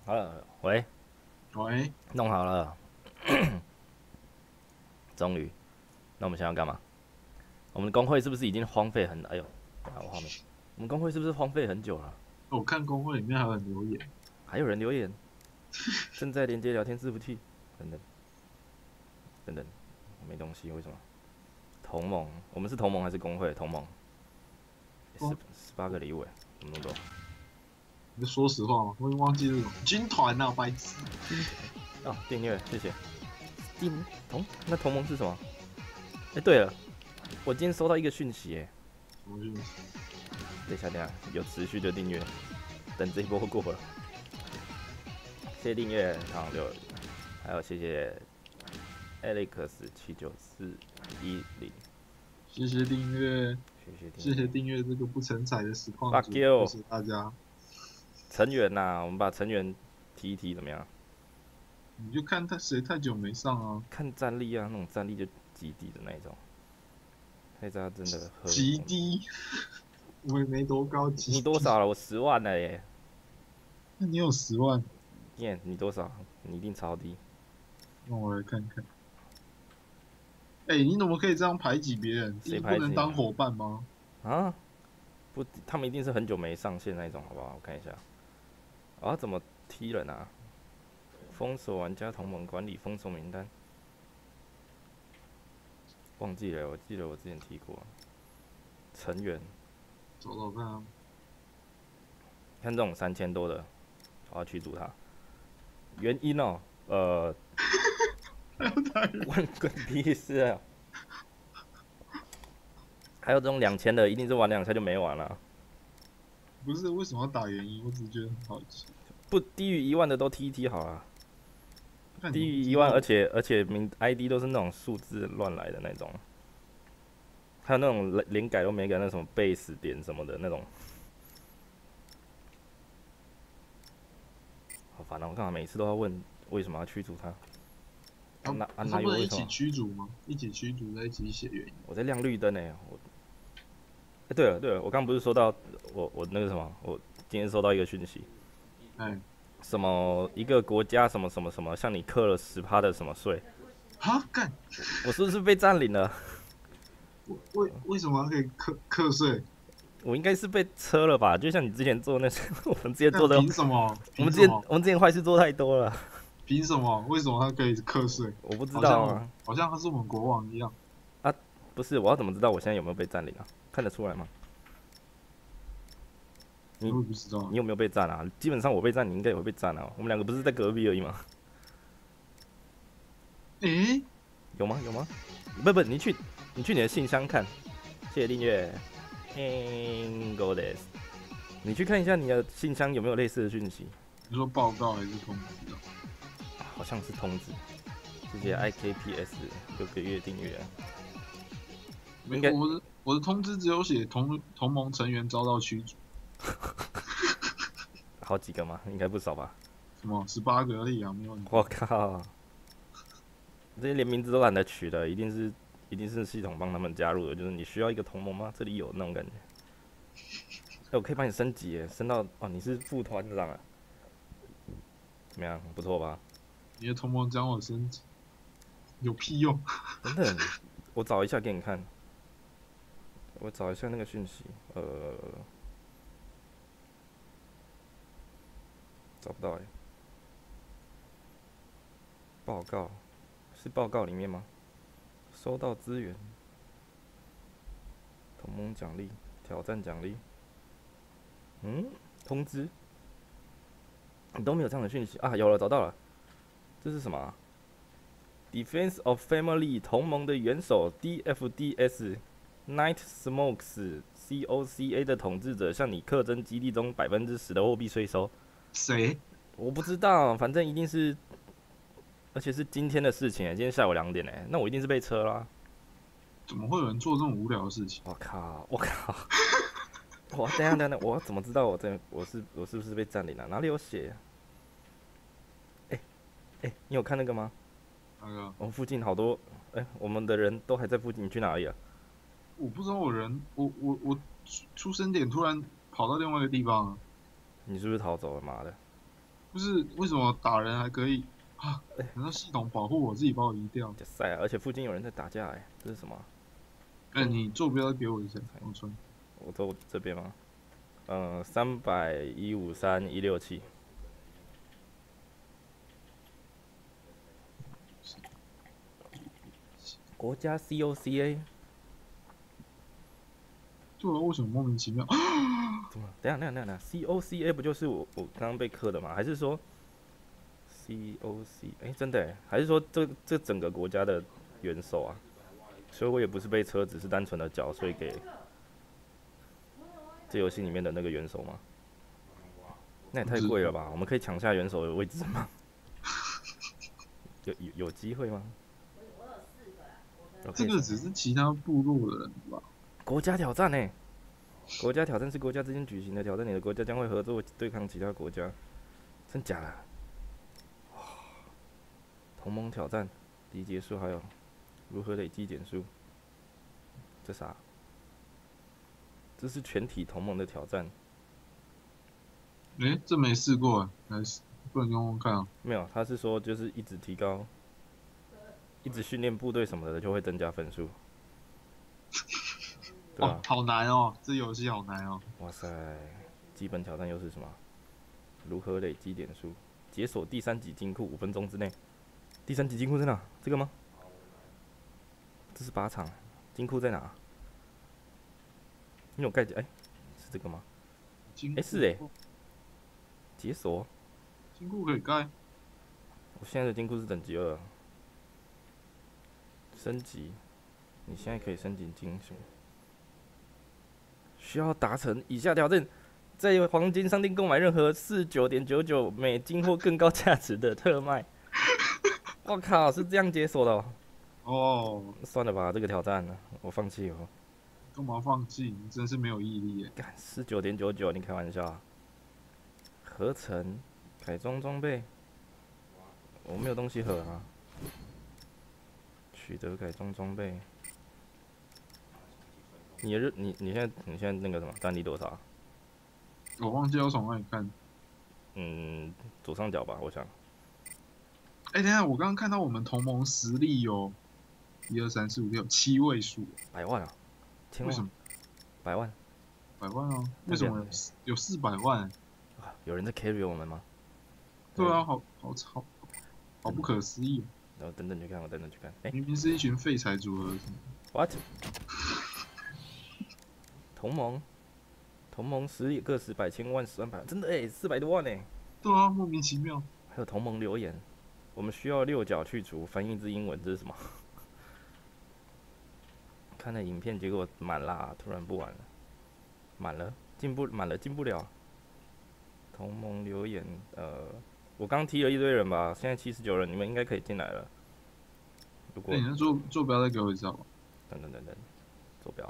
好了，喂， 喂， 弄好了，终于。那我们现在要干嘛？我们的工会是不是已经荒废很？哎呦，我画面，我们工会是不是荒废很久了？ 我看公会里面还有人留言， 还有人留言，正在连接聊天伺服器，等等等等，没东西，为什么？同盟，我们是同盟还是工会？同盟，18个礼物，怎么那么多？ 你就说实话嘛，我已经忘记这种军团呐、白痴。 今天哦，订阅，谢谢。那同盟是什么？哎，对了，我今天收到一个讯息，哎， 什么讯息？ 等一下，有持续的订阅，等这一波过了，谢谢订阅，唐六，还有谢谢 Alex79410， 谢谢订阅， 谢谢订阅谢谢订阅这个不成才的实况 ，fuck 组，谢 you， 谢大家。 成员呐、我们把成员提一提怎么样？ 你就看谁太久没上啊？ 看战力啊，那种战力就极低的那一种，太渣真的喝。 极低，我也没多高，极低。 你多少了？我10万了耶！ 那你有10万？ 耶、你多少？你一定超低。 让我来看看。哎、你怎么可以这样排挤别人？第谁一不排挤你啊？ 能当伙伴吗？ 啊？不，他们一定是很久没上线那种，好不好？我看一下。啊，怎么踢人啊？封锁玩家同盟管理封锁名单，忘记了，我记得我之前提过。成员， 找找看啊。 看这种3000多的，我要驱逐他。原因哦，关个屁事啊！还有这种2000的，一定是玩2下就没玩了。 不是为什么要打原因？我只是觉得很好奇。 不低于1万的都踢一踢好了。 看你低于1万， 不知道而且名 ID 都是那种数字乱来的那种，还有那种连改都没改，那什么 base 点什么的那种，好烦啊！我干嘛每次都要问为什么要驱逐他？哪他不能一起有为什么？ 驱逐吗？一起驱逐，再一起写原因。 我在亮绿灯呢、对了，我刚不是说到我那个什么，我今天收到一个讯息， 哎， 什么一个国家什么什么什么向你课了10%的什么税， 哈干， 我是不是被占领了？ 为什么可以课税？ 我应该是被车了吧？就像你之前做那些，我们之前做的， 但凭什么？ 我们凭什么？ 之前我们之前坏事做太多了。 凭什么？为什么他可以课税？ 我不知好像道啊， 好像他是我们国王一样。 不是，我要怎么知道我现在有没有被占领啊？看得出来吗？你我也不知道。 你有没有被占啊？基本上我被占，你应该也会被占啊。我们两个不是在隔壁而已吗？ 诶， 有吗？不，你去你的信箱看，谢谢订阅 a n g o d e s 你去看一下你的信箱有没有类似的讯息， 你说报告还是通知啊？ 好像是通知，谢谢 IKPS 6个月订阅， 没， 应该我的通知只有写同盟成员遭到驱逐， 好几个吗？应该不少吧？ 什么18个而已啊，没有很我多。 靠，这些连名字都懒得取的，一定是系统帮他们加入的，就是你需要一个同盟吗？这里有那种感觉。我可以帮你升级耶，升到哦，你是副团长啊？怎么样？不错吧？ 你的同盟将我升级，有屁用？ 等等，我找一下给你看。我找一下那个讯息，找不到哎。报告是报告里面吗？收到资源，同盟奖励，挑战奖励，通知，你都没有这样的讯息啊？有了，找到了，这是什么、啊、？Defense of Family 同盟的元首 DFDS Night Smokes COCA 的统治者向你课征基地中10%的货币税收。 谁？ 我不知道，反正一定是，而且是今天的事情，今天下午2点那我一定是被车啦。 怎么会有人做这种无聊的事情？ 我靠，等一下，我怎么知道我是不是被占领了、哪里有写？你有看那个吗？ 那个我们附近好多，我们的人都还在附近，你去哪里了？ 我不知道，我出生点突然跑到另外一个地方了。 你是不是逃走了？妈的！ 不是为什么打人还可以啊？难道系统保护我自己把我移掉？ 加赛啊！而且附近有人在打架哎，这是什么啊？ 哎、你坐标给我一下，我穿。 我走这边吗？300、153、167，国家 COCA， 对啊，为什么莫名其妙？ 怎么？等一下，COCA 不就是我刚刚被磕的吗？还是说 COC？哎，真的哎，还是说这整个国家的元首啊？所以我也不是被车，只是单纯的缴税给这游戏里面的那个元首吗？那也太贵了吧！我们可以抢下元首的位置吗？有机会吗？ 这个只是其他部落的人吧？ 国家挑战呢？国家挑战是国家之间举行的挑战，你的国家将会合作对抗其他国家，真假的？同盟挑战离结束还有如何累积点数？这啥？这是全体同盟的挑战。 哎，这没试过啊，还是不能用用看啊？ 没有，他是说就是一直提高，一直训练部队什么的就会增加分数，对哦， 吧？ 好难哦，这游戏好难哦。 哇塞，基本挑战又是什么？如何累积点数？解锁第三级金库5分钟之内。第三级金库在哪？这个吗？这是靶场，金库在哪？你有盖哎，是这个吗？ 金哎，是哎，解锁。 金库可以盖， 我现在的金库是等级2，升级。你现在可以升级金属，需要达成以下条件：在黄金商店购买任何49.99美金或更高价值的特卖。我靠，是这样解锁的哦？ 哦， 算了吧，这个挑战我放弃了。 干嘛放弃？你真是没有毅力耶！ 干49.99，你开玩笑啊？合成改装装备，我没有东西合啊。取得改装装备，你现在那个什么战力多少啊？ 我忘记要从哪里看。 左上角吧，我想。 哎，等一下，我刚刚看到我们同盟实力有1、2、3、4、5、67位数， 100万啊，千万， 为什么 100万， 100万啊？为代表什么有400万？ 有人在 carry 我们吗？ 对啊，好不可思议哦！ 然后等等去看，我等等去看。 明明是一群废柴组合。 What？同盟实力个十百千万10万百万，真的400多万对啊，莫名其妙。 还有同盟留言，我们需要6角去除，翻译至英文，这是什么？看了影片，结果满啦，突然不玩了，满了，进不了。同盟留言，我刚踢了一堆人吧，现在79人，你们应该可以进来了。如哎， 果你的坐标再给我一下吧。 等，坐标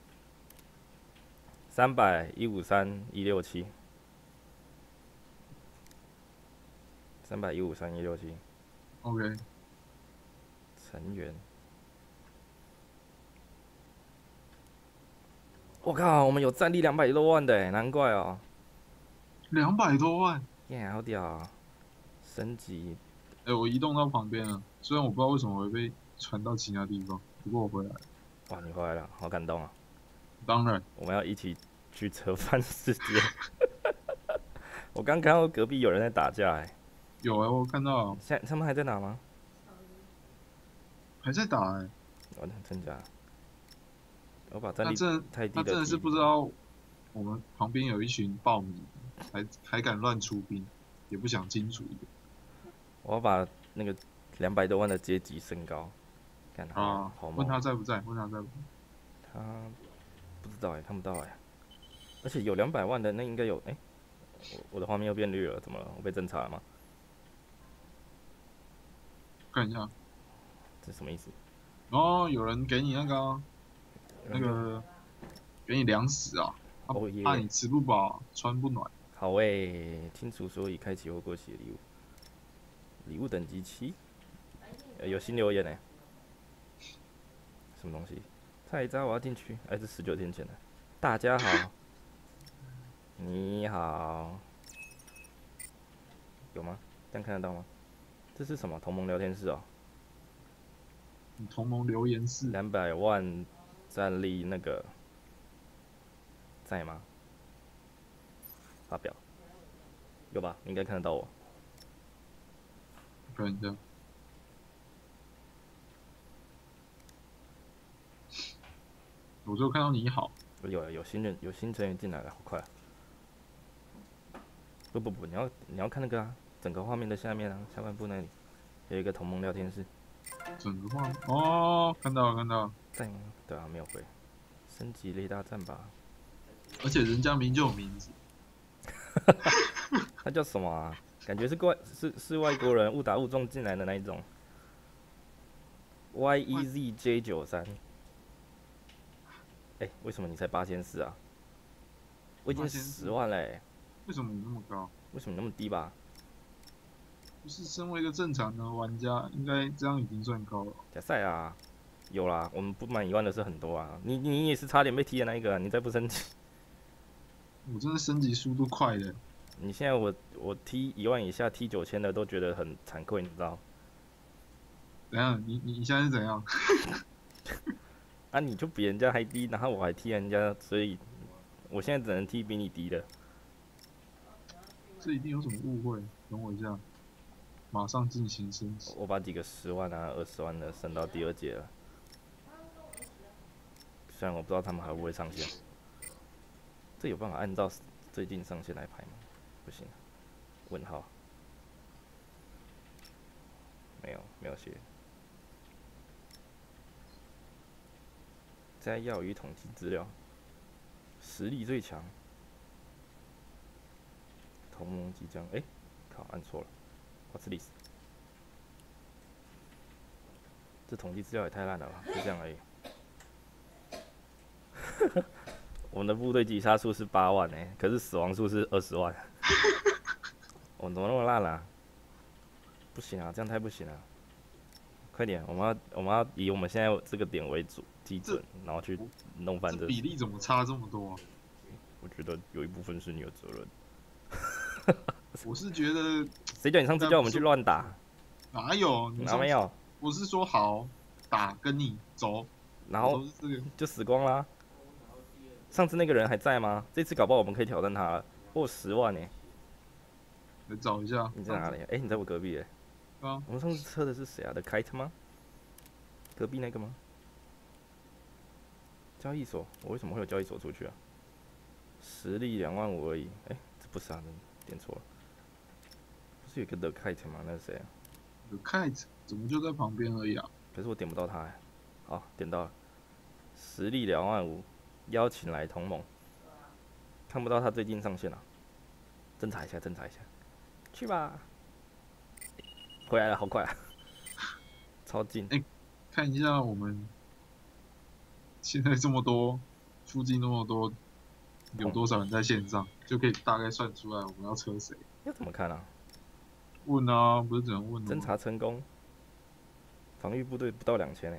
300、153、167。300、153、167， OK， 成员。我靠，我们有战力200多万的，难怪哦。 200多万。 耶，好屌啊！升级， 哎，我移动到旁边了，虽然我不知道为什么会被传到其他地方，不过我回来了。 哇，你回来了，好感动啊！ 当然我们要一起去扯翻世界。我刚看到隔壁有人在打架， 有哎，我看到现在他们还在打吗？ 还在打哎。 真假？我把战力那真太低那真的是的提， 不知道我们旁边有一群暴民，还敢乱出兵，也不想清楚一点我要把那个200多万的阶级升高。看啊。 好猛！ 问他在不在？问他在不在？ 他不知道看不到而且有200万的，那应该有我的画面又变绿了，怎么了？我被侦查了吗？ 看一下。 这什么意思？ 哦，有人给你那个给你粮食啊， 哦耶！ 怕你吃不饱穿不暖。 好清楚所以开启或过期的礼物，礼物等级7，有新留言什么东西？菜渣我要进去，是19天前的。大家好，你好， 有吗？这样看得到吗？这是什么？同盟聊天室哦， 你同盟留言室 200万战力那个在吗？发表有吧？你应该看得到我。 看一下，我就看到你好， 有新人有新成员进来了，好快啊！不，你要看那个啊，整个画面的下面啊，下半部那里有一个同盟聊天室， 整个画面哦，看到了看到了， 在吗？对啊，没有回。升级雷达站吧， 而且人家明就有名字， 它叫什么啊？感觉是外国人误打误撞进来的那一种。YEZJ93，为什么你才8400啊？我已经10万嘞、 为什么你那么高？ 为什么你那么低吧？ 不是身为一个正常的玩家，应该这样已经算高了。 假赛啊，有啦，我们不满1万的是很多啊。你也是差点被踢的那一个、啊，你再不升级， 我真的升级速度快的， 你现在我踢1万以下踢9000的都觉得很惭愧，你知道？ 怎样？你现在是怎样？ 啊，你就比人家还低，然后我还踢人家，所以我现在只能踢比你低的。 这一定有什么误会？等我一下，马上进行升级。 我把几个10万啊、20万的升到第2阶了，虽然我不知道他们还会不会上线。这有办法按照最近上线来排吗？不行，问号，没有写。摘要与统计资料，实力最强，同盟即将，靠，按错了，What's this？这统计资料也太烂了吧，就这样而已。我们的部队击杀数是8万可是死亡数是20万。我怎么那么烂啊？不行啊，这样太不行了。快点，我们要以我们现在这个点为基准，然后去弄翻这。 比例怎么差这么多啊？ 我觉得有一部分是你的责任。 我是觉得谁叫你上次叫我们去乱打？ 哪有？你哪没有？ 我是说好打，跟你走， 然后都是这个。 就死光啦。上次那个人还在吗？这次搞不好我们可以挑战他了。我有10万来找一下。 你在哪里？你在我隔壁啊， 我们上次测的是谁啊？The Kite 吗？隔壁那个吗？交易所？我为什么会有交易所出去啊？实力25000而已。这不是啊，点错了。不是有个 The Kite 吗？那是谁啊？ 有 Kite 怎么就在旁边而已啊？ 可是我点不到他好，点到了。实力25000，邀请来同盟。看不到他最近上线了，侦查一下，去吧。回来了，好快啊，超近。 看一下我们现在这么多，附近那么多，有多少人在线上，就可以大概算出来我们要车谁。 要怎么看啊？ 问啊，不是只能问的吗？ 侦查成功，防御部队不到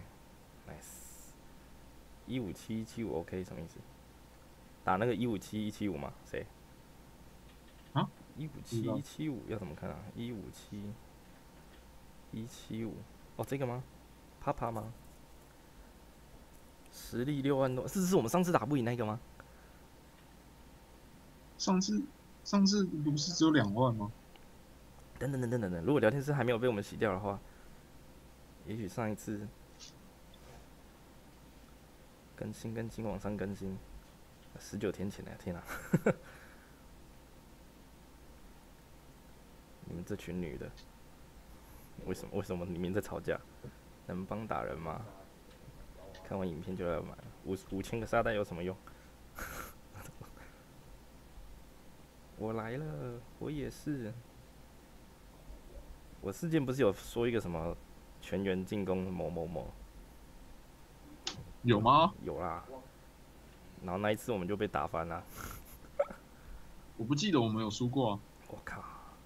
2000nice。157-175 OK 什么意思？打那个157-175吗？谁？ 啊 ？157-175要怎么看啊？157-175，哦，这个吗？啪啪吗？实力6万多，是我们上次打不赢那个吗？ 上次不是只有2万吗？ 等，如果聊天室还没有被我们洗掉的话，也许上一次更新往上更新，19天前天啊！你们这群女的，为什么你们在吵架？能帮打人吗？看完影片就要买5000个沙袋有什么用？我来了，我也是。我事件不是有说一个什么全员进攻某某某？ 有吗？ 有啦。然后那一次我们就被打翻了。 我不记得我们有输过啊。 我靠！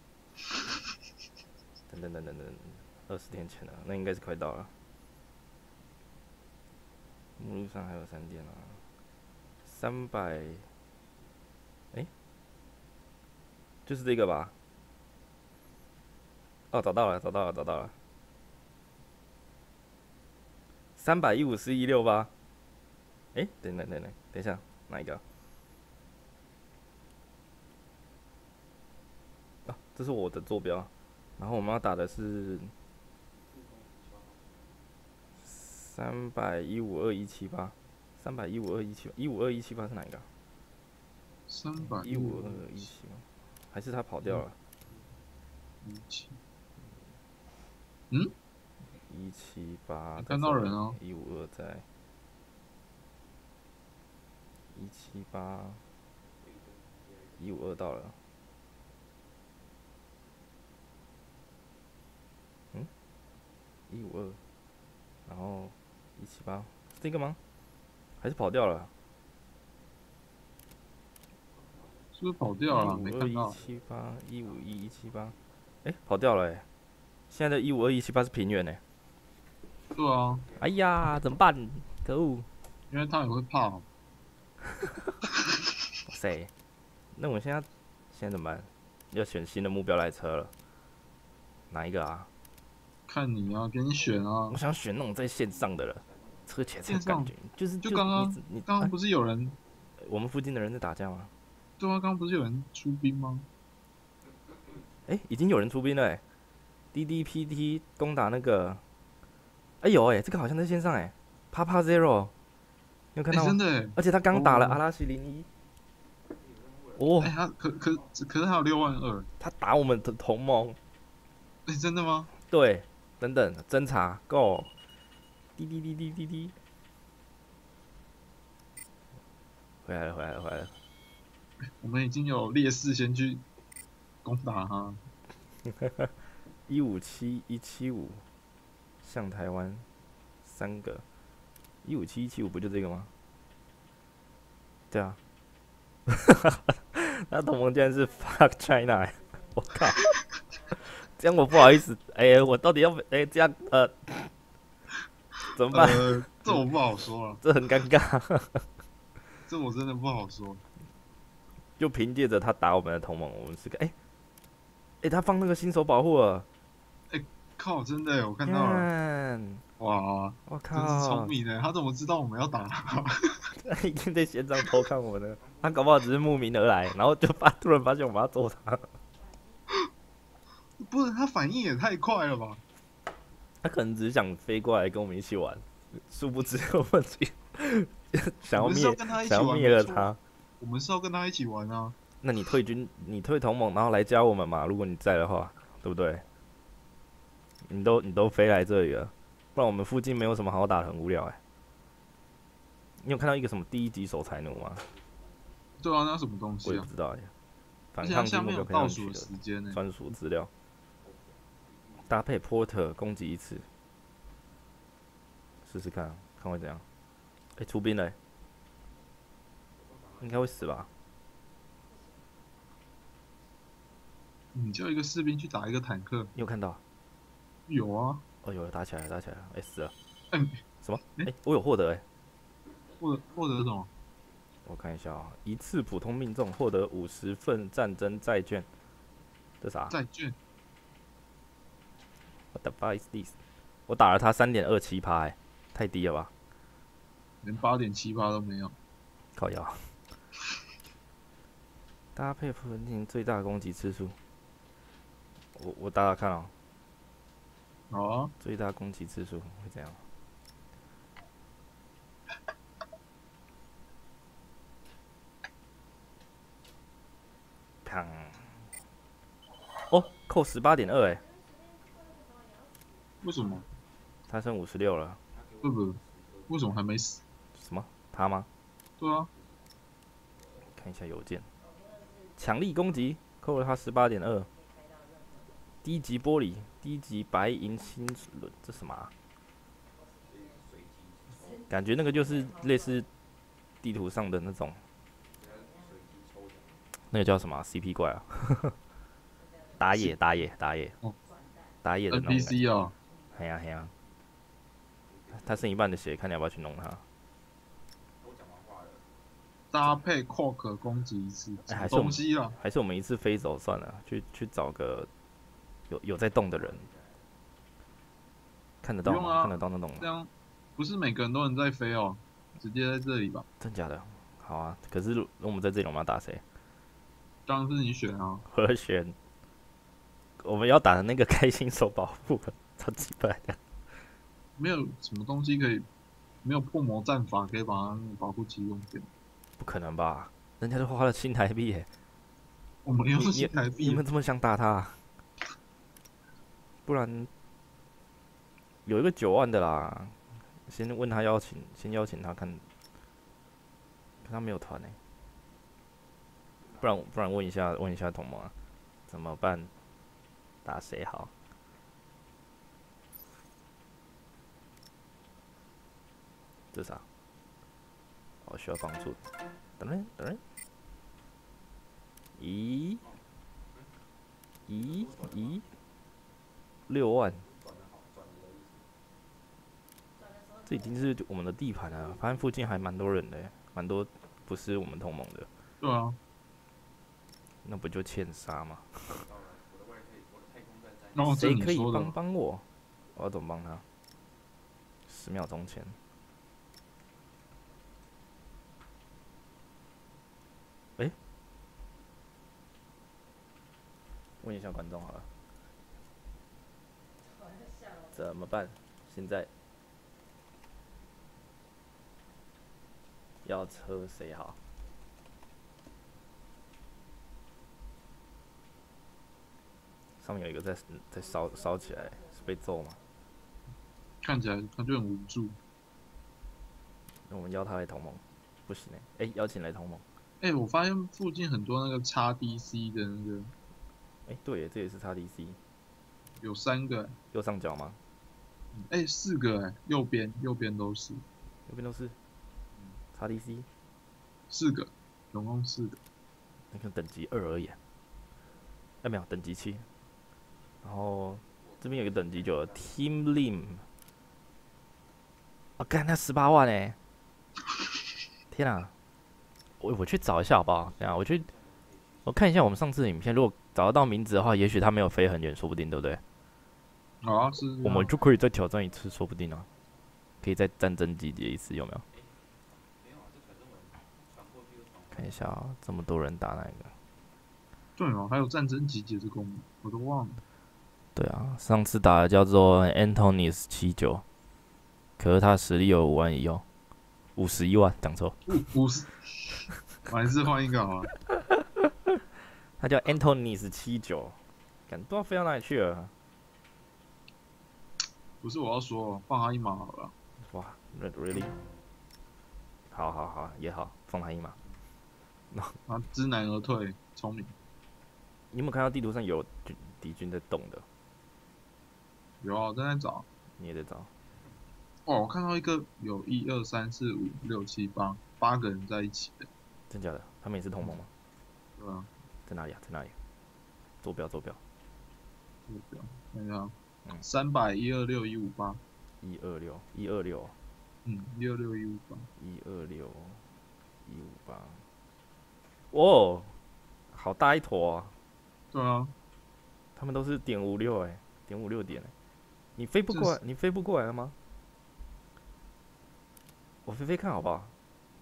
等，20天前了，那应该是快到了。目录上还有3点啊，300，就是这个吧？ 哦，找到了，3154168。哎，等一下，哪一个啊？这是我的坐标，然后我们要打的是3152178，1522178是哪一个？1522178，还是他跑掉了？ 31517，嗯， 178 没看到在这里人哦。 ，152在178，152到了，嗯，152，然后178是这个吗？还是跑掉了？ 是不是跑掉了？没看到。 1522178，15178，哎，跑掉了哎！现在的1522178是平原哎。 对啊， 哎呀，怎么办？可恶！ 因为他也会怕。 哇塞，那我们现在怎么办？要选新的目标来车了，哪一个啊？ 看你啊，给你选啊。 我想选那种在线上的了，车起来才有线上感觉。就是就刚刚刚刚不是有人？ 我们附近的人在打架吗？ 对啊，刚刚不是有人出兵吗？ 哎，已经有人出兵了哎！DDPT 攻打那个，哎有哎，这个好像在线上哎，Papa Zero，你有看到吗？ 真的欸。 而且他刚打了阿拉西01，哦， 他可是他有62000。 他打我们的同盟， 真的吗？ 对，等等，侦查 Go，滴滴滴滴滴滴，回来了， 我们已经有劣势，先去攻打他。 157-175，向台湾3个，157-175不就这个吗？对啊，他同盟竟然是 Fuck China，我靠！这样我不好意思，我到底要这样怎么办？ 这我不好说了， 这很尴尬。 这我真的不好说。 就凭借着他打我们的同盟，我们是个他放那个新手保护了， 靠，真的耶，我看到了。哇， 我真是聪靠， 明的，他怎么知道我们要打他？ 他一定在线上偷看我的，他搞不好只是慕名而来，然后就突然发现我们要揍他， 不是，他反应也太快了吧？ 他可能只是想飞过来跟我们一起玩，殊不知我们想要灭了他。 我们是要跟他一起玩啊。 那你退军，你退同盟，然后来加我们嘛？如果你在的话，对不对？你都飞来这里了，不然我们附近没有什么好打的，很无聊哎。你有看到一个什么第1级守财奴吗？ 对啊，那什么东西啊？ 我也不知道哎。反而且它下面有倒数的时间呢。 专属资料，搭配 Porter 攻击1次，试试看，看会怎样。出兵了，应该会死吧？ 你叫一个士兵去打一个坦克， 你有看到？ 有啊。 哦，有了，打起来了，死了。什么？我有获得获得什么？ 我看一下啊，一次普通命中获得50份战争债券，这啥？ 债券 ？What the fuck is this？ 我打了他3.27%，太低了吧？ 连8.78都没有。 靠腰。搭配附近最大攻击次数，我打打看哦。 好啊。 最大攻击次数会怎样？砰！哦，扣18.2哎。 为什么？ 他剩56了。 不，为什么还没死？ 什么？他吗？ 对啊。 看一下邮件。强力攻击扣了他18.2。低级玻璃，低级白银星轮，这什么啊？感觉那个就是类似地图上的那种，那个叫什么、CP 怪啊？打野的那种 NPC 啊。 嘿呀，他剩一半的血，看你要不要去弄他。 搭配 Cork 攻击1次，什么东西啊？ 还是我们一次飞走算了，去找个有在动的人，看得到吗？ 不用啊， 看得到那种吗？ 这样不是每个人都能在飞哦，直接在这里吧。 真假的？好啊，可是我们在这里，我们要打谁？ 当然是你选啊， 和弦，我们要打的那个开心手保护，超级白的。 没有什么东西可以，没有破魔战法可以把它那个保护期用掉。 不可能吧？人家都花了新台币耶， 我们用新你你台币哦， 你们这么想打他？不然有一个9万的啦，先问他邀请，先邀请他看，可他没有团呢，不然问一下同盟啊，怎么办？打谁好？这啥？我需要帮助。等等，咦咦，6万，这已经是我们的地盘了。发现附近还蛮多人的，蛮多不是我们同盟的， 对啊， 那不就欠杀吗？ 哦，这谁可以你说的， 帮我？我要怎么帮他？10秒钟前。问一下观众好了，怎么办？现在要车谁好？上面有一个在烧起来，是被揍吗？ 看起来他就很无助。 那我们邀他来同盟，不行邀请来同盟。 哎，我发现附近很多那个 XDC 的那个对耶，这也是 XDC， 有3个， 右上角吗？ 哎，4个哎，右边都是右边都是 XDC， 4个，总共4个。 那个等级2而已啊。没有等级7，然后这边有一个等级9 Team Lim，干他18万天啊！我去找一下好不好？等下我看一下我们上次的影片，如果找得到名字的话，也许他没有飞很远，说不定对不对？ 好啊，是这我们样。 就可以再挑战一次，说不定啊，可以再战争集结一次，有没有？看一下这么多人打那个。 对哦，还有战争集结这功能，我都忘了。 对啊，上次打的叫做 Antonis 79，可是他实力有5万1哦，51万，讲错， 50，我还是换一个好了。 他叫 Antonis 79，感不知道飞到哪里去了。 不是我要说，放他一马好了。 哇，really？好，也好，放他一马。 啊，知难而退，聪明。 你有没有看到地图上有敌军在动的？ 有啊，我正在找。 你也在找。 哦，我看到一个有1 2 3 4 5 6 7 8个人在一起的。 真假的？他们也是同盟吗？ 对啊， 在哪里啊？在哪里？坐标。 目标看一下， 嗯 300 126 158， 126，126， 126 158。 126，158。哦，好大一坨啊！ 对啊， 他们都是.56.56点你飞不这是过来？你飞不过来了吗？我飞飞看好不好？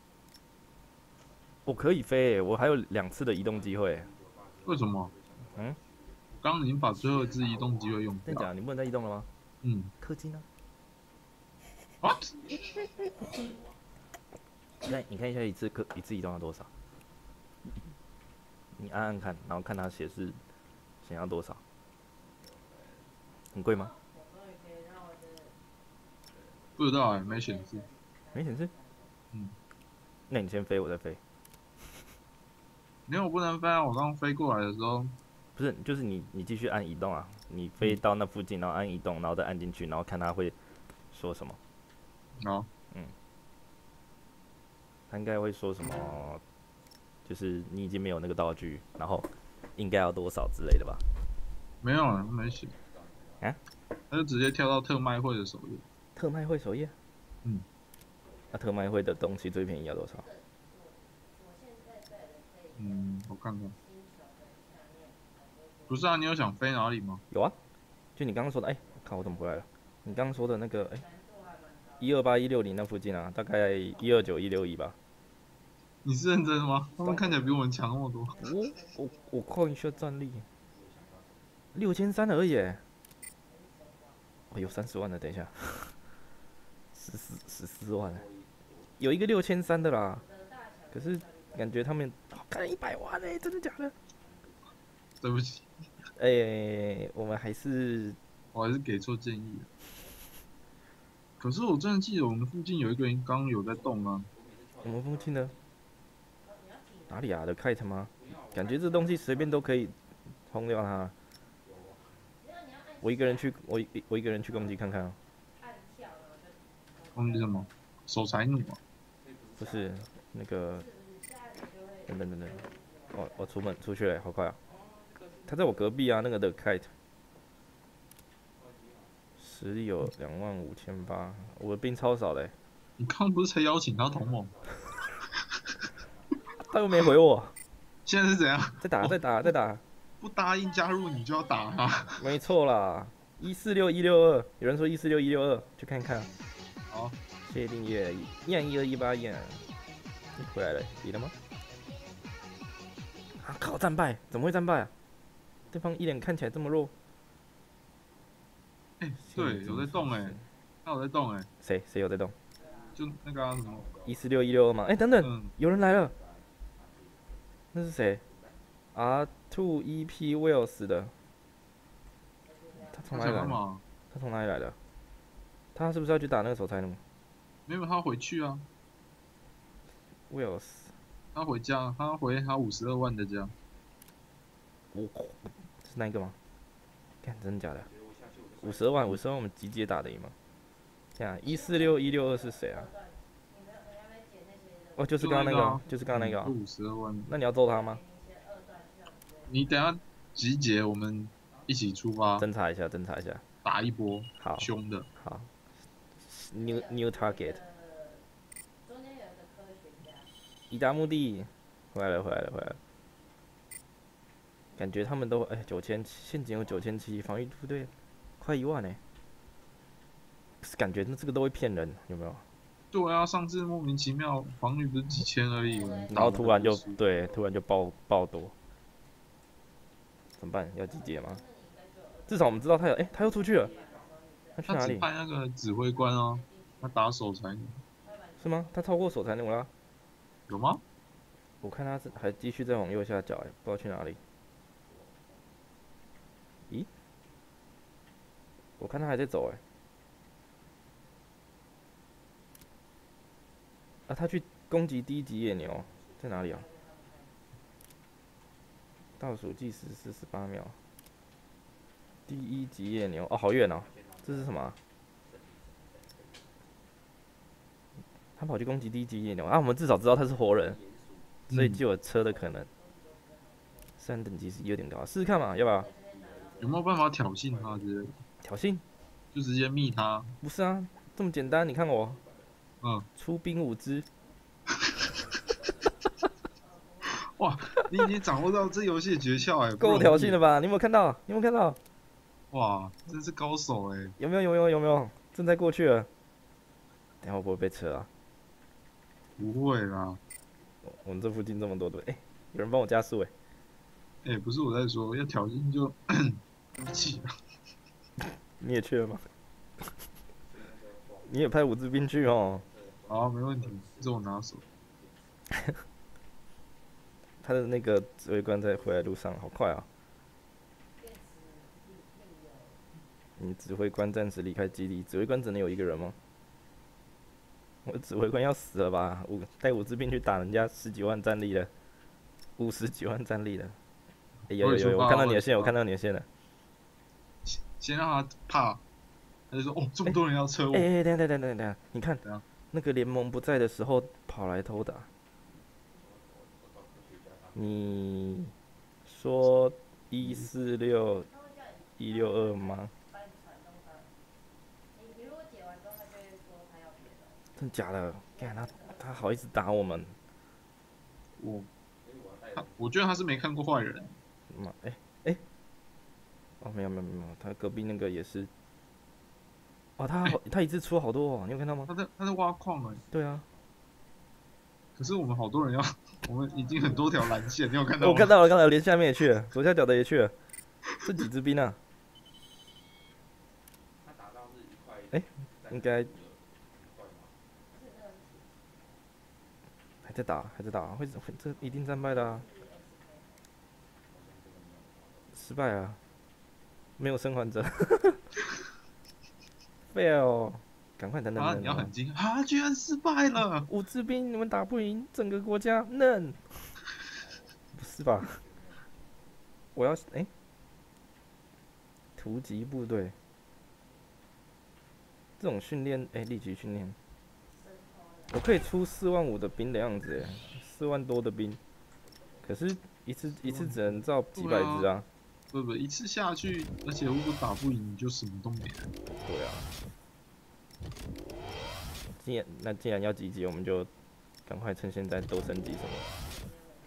我可以飞我还有2次的移动机会。 为什么？ 嗯， 我刚刚已经把最后一次移动机会用掉。 真假的？你不能再移动了吗？氪金呢？ 啊， 你看一下一次移动要多少？你按按看，然后看它显示想要多少？很贵吗？ 不知道哎，没显示。 没显示。 嗯， 那你先飞，我再飞。 没有，我不能飞啊！我刚刚飞过来的时候， 不是，就是你继续按移动啊，你飞到那附近，然后按移动，然后再按进去，然后看它会说什么。 好， 他应该会说什么？就是你已经没有那个道具，然后应该要多少之类的吧？ 没有啊，没写。 啊？ 他就直接跳到特卖会的首页。 特卖会首页？ 嗯， 那特卖会的东西最便宜要多少？ 我看看。 不是啊，你有想飞哪里吗？ 有啊，就你刚刚说的，看我怎么回来了？你刚刚说的那个，128、160那附近啊，大概129、161吧。 你是认真的吗？他们刚看起来比我们强那么多。 我看一下战力，6300而已耶。有30万的，等一下，14万，有一个6300的啦。可是感觉他们看100万嘞，真的假的？ 对不起， 我们还是我还是给错建议了。可是我真的记得我们附近有一个人刚有在动啊。 我们附近的哪里啊的 Kite 吗？感觉这东西随便都可以轰掉它。我一个人去，我一个人去攻击看看啊。 攻击什么？守财弩啊？ 不是那个，等，我出去了，好快啊！他在我隔壁啊，那个的 Kite，实力有25800，我的兵超少的， 你刚刚不是才邀请他同盟？ 他又没回我。 现在是怎样？ 再打，再打，再打！ 不答应加入你就要打他？ 没错啦，146、162，有人说146、162，去看看。 好， 谢谢订阅，1218你回来了，你了吗？啊靠，战败，怎么会战败啊？对方一脸看起来这么弱。 对，有在动他有在动谁有在动就那个什么 ？146、162吗？等等，有人来了，那是谁？R2EP Wales 的，他从哪里来的？他从哪里来的？他是不是要去打那个守财奴？ 没有，他回去啊。 Wales， 他回家，他回他52万的家。 是那个吗？看，真的假的？52万，我们集结打得赢吗？这样，146、162是谁啊？就是刚刚那个，就是刚刚那个。 52万。 那你要揍他吗？ 你等下集结，我们一起出发。 侦查一下， 打一波。 好， 凶的。 好。New target。已达目的，回来了。感觉他们都9000，现金有9700，防御部队快1万呢。感觉这个都会骗人，有没有？ 对啊，上次莫名其妙防御不是几千而已， 然后突然就爆多，怎么办？要集结吗？至少我们知道他又出去了，他去哪里？ 他只派那个指挥官啊，他打守财奴。 是吗？他超过守财奴了？ 有吗？ 我看他还继续在往右下角，不知道去哪里。咦？我看他还在走他去攻击第一级野牛，在哪里啊？倒数计时48秒。第一级野牛好远哦！这是什么他跑去攻击第一级野牛我们至少知道他是活人，所以就有车的可能。3等级是有点高，试试看嘛，要不要？ 有没有办法挑衅他之类的？ 挑衅？ 就直接密他？ 不是啊，这么简单。你看我，出兵5只。 哇，你已经掌握到这游戏的诀窍够挑衅了吧？你有没有看到？ 哇，真是高手有没有？正在过去了。等下会不会被车啊？ 不会啦。 我们这附近这么多队，有人帮我加速不是我在说，要挑衅就对不起啊。 你也去了吗？你也派5支兵去哦。 好，没问题，这是我拿手。 他的那个指挥官在回来路上，好快啊！你指挥官暂时离开基地，指挥官只能有1个人吗？我的指挥官要死了吧？带5支兵去打人家10几万战力的，50几万战力的。有，我看到你的线，了。 先让他怕，他就说这么多人要车我。 等，你看，那个联盟不在的时候跑来偷打。你说146、162吗？真假的？看他好意思打我们？ 我觉得他是没看过坏人。 哦，没有，他隔壁那个也是。哦，他一次出好多哦，你有看到吗？ 他在挖矿哎， 对啊， 可是我们好多人要，我们已经很多条蓝线，你有看到吗？ 我看到了，刚才连下面也去了，左下角的也去了，这几只兵啊？哎、应该还在打，会这一定战败的啊，失败啊，没有生还者，fail，赶快啊，你要等， 很惊啊，居然失败了！ 五支兵你们打不赢，整个国家嫩，不是吧？我要突击部队这种训练，立即训练，我可以出4万5的兵的样子，4万多的兵，可是一次只能造几对啊， 百只啊， 不，一次下去，而且如果打不赢，你就什么都没了。 对啊，既然要集结，我们就赶快趁现在都升级什么？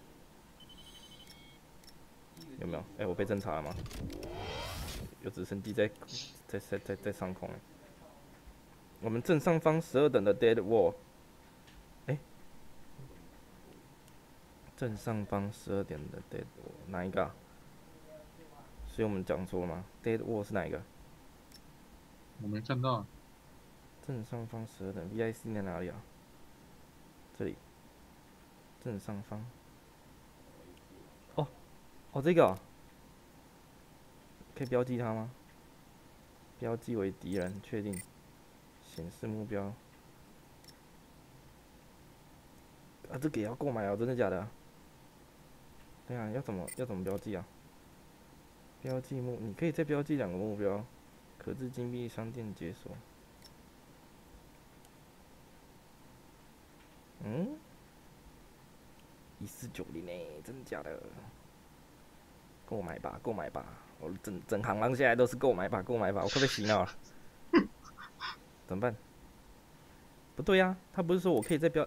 有没有？我被侦查了吗？有直升机在上空我们正上方12等的 Dead Wall，正上方12点的 Dead Wall 哪一个啊？所以我们讲错了吗？Dead Wall 是哪一个？ 我没看到， 正上方12等 VIC 在哪里啊？这里，正上方。这个可以标记它吗？标记为敌人，确定。显示目标。这个也要购买啊？真的假的？对啊，要怎么标记啊？标记你可以再标记2个目标，可至金币商店解锁。1490呢？真的假的？购买吧，购买吧！我整行人现在都是购买吧，购买吧！我快被洗脑了，怎么办？不对呀、他不是说我可以再标？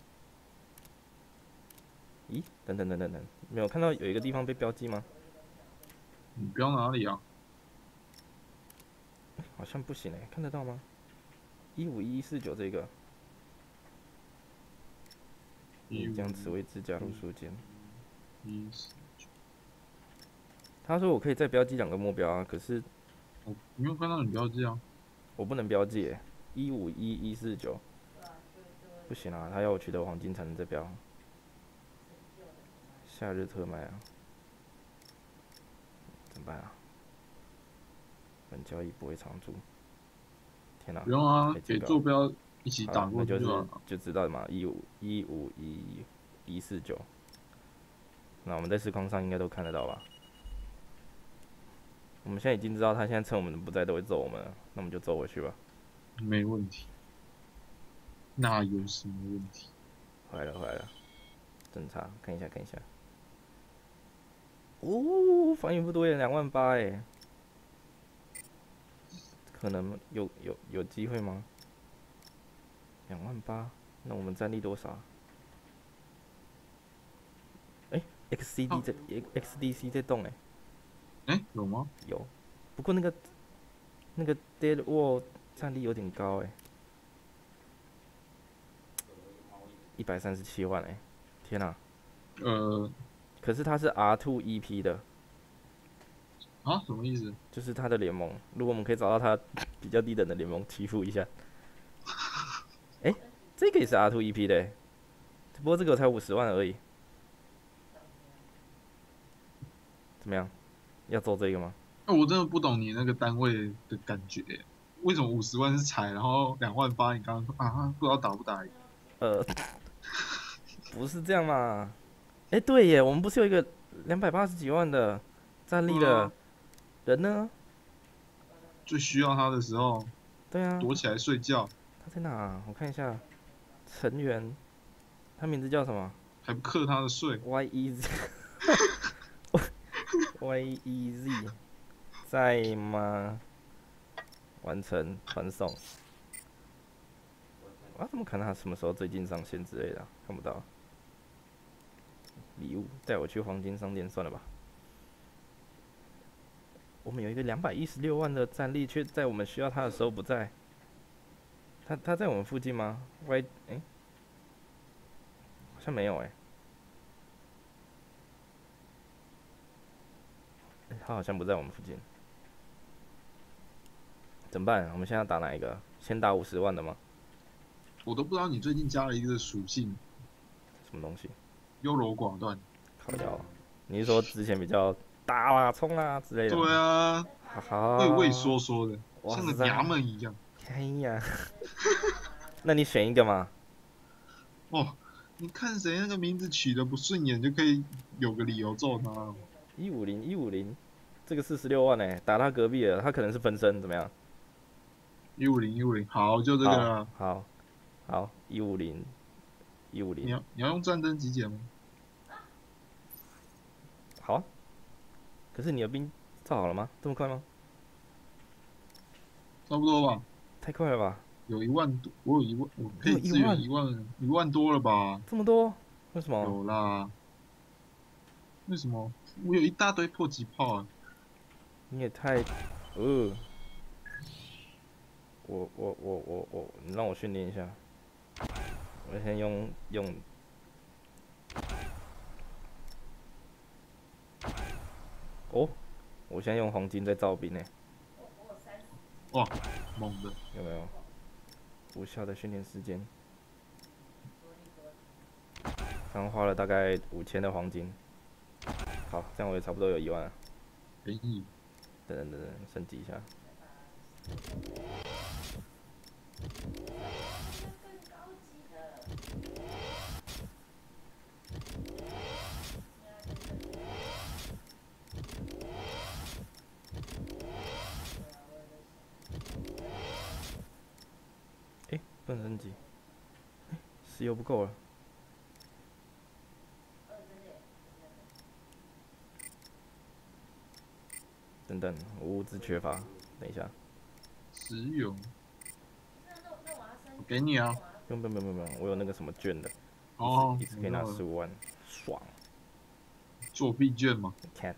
咦，等，没有看到有一个地方被标记吗？ 你标哪里啊？ 好像不行看得到吗？15149这个， 一五你将此位置加入书简。 一四， 他说我可以再标记2个目标啊，可是我没有看到你标记啊。 我不能标记15149，不行啊，他要我取得黄金才能再标。夏日特卖啊，怎么办啊？本交易不会长驻。天哪、 不用啊，给太紧张了。 坐标一起好了，那打过去就是就好了。 就知道嘛，1515149。那我们在视框上应该都看得到吧？我们现在已经知道他现在趁我们不在都会揍我们了，那我们就揍回去吧。 没问题，那有什么问题？ 回来了，侦查看一下。哦，防御部多也28000可能有机会吗？28000，那我们战力多少？XCD 啊， 在 XDC 在动有吗？ 有，不过那个 Dead Wall 战力有点高137万天哪、 呃， 可是他是 R2 EP 的， 什么意思？ 就是他的联盟。如果我们可以找到他比较低等的联盟欺负一下，这个也是 R2 EP 的不过这个才50万而已。怎么样？要做这个吗？ 我真的不懂你那个单位的感觉，为什么50万是财，然后28000你刚刚说不知道打不打赢？ 呃，不是这样嘛？对耶，我们不是有一个280几万的战力的对啊， 人呢？ 最需要他的时候对啊， 躲起来睡觉， 他在哪啊？我看一下成员，他名字叫什么还不克他的税。 ？YEZ 在吗？完成传送。怎么看他什么时候最近上线之类的看不到。礼物带我去黄金商店算了吧。 我们有一个216万的战力，却在我们需要他的时候不在。他在我们附近吗？Y 好像没有他好像不在我们附近。怎么办？我们现在要打哪一个？先打50万的吗？ 我都不知道你最近加了一个属性， 什么东西？ 优柔寡断。 靠腰？你是说之前比较打啦、冲啦之类的吗？ 对啊， 哈畏畏哈， 缩缩的， 哇像个娘塞！ 们一样。 哎呀，那你选一个嘛？ 哦，你看谁那个名字取得不顺眼，就可以有个理由揍他了。 150，这个46万打他隔壁了，他可能是分身，怎么样？ 150，150，好，就这个好， 了。 好，好，150，150， 你要用战争集结吗？ 好啊。可是你的兵造好了吗？这么快吗？ 差不多吧。 太快了吧！ 有1万多，我有1万，我你有可以支援 1万， 1万多了吧？ 这么多？为什么？ 有啦。为什么？我有一大堆迫击炮啊！ 你也太……呃，你让我训练一下。我先用哦，我现在用黄金在造兵哇，猛的！ 有没有？无效的训练时间，刚花了大概5000的黄金。好，这样我也差不多有1万了。 便宜。 等，升级一下。不能升级，石油不够了。等，物资缺乏，等一下。 石油，我给你啊。 不用，我有那个什么券的， 哦， 一次可以拿15万，爽！ 作弊券嘛。 你看，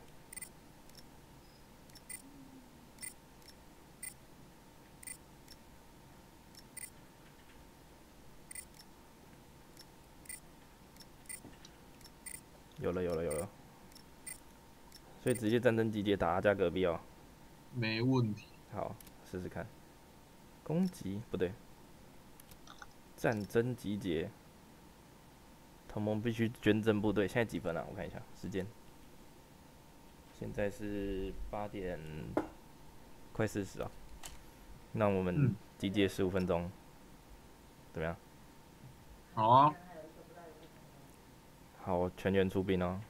有了，所以直接战争集结打阿加隔壁哦。 没问题。 好，试试看。攻击不对，战争集结，同盟必须捐赠部队。现在几分啊？我看一下时间，现在是8点快40啊。那我们嗯， 集结15分钟，怎么样？ 好啊。 好，全员出兵哦。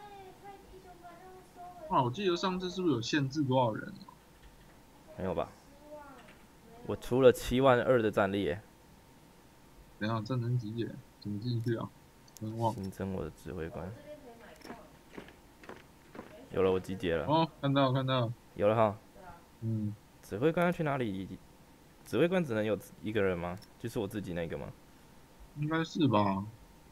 啊，我记得上次是不是有限制多少人？ 没有吧？我出了72000的战力耶。 等一下战争集结怎么进去啊？真忘。 新增我的指挥官，有了，我集结了， 哦，看到。 有了哈。 嗯， 指挥官要去哪里？指挥官只能有一个人吗？就是我自己那个吗？ 应该是吧。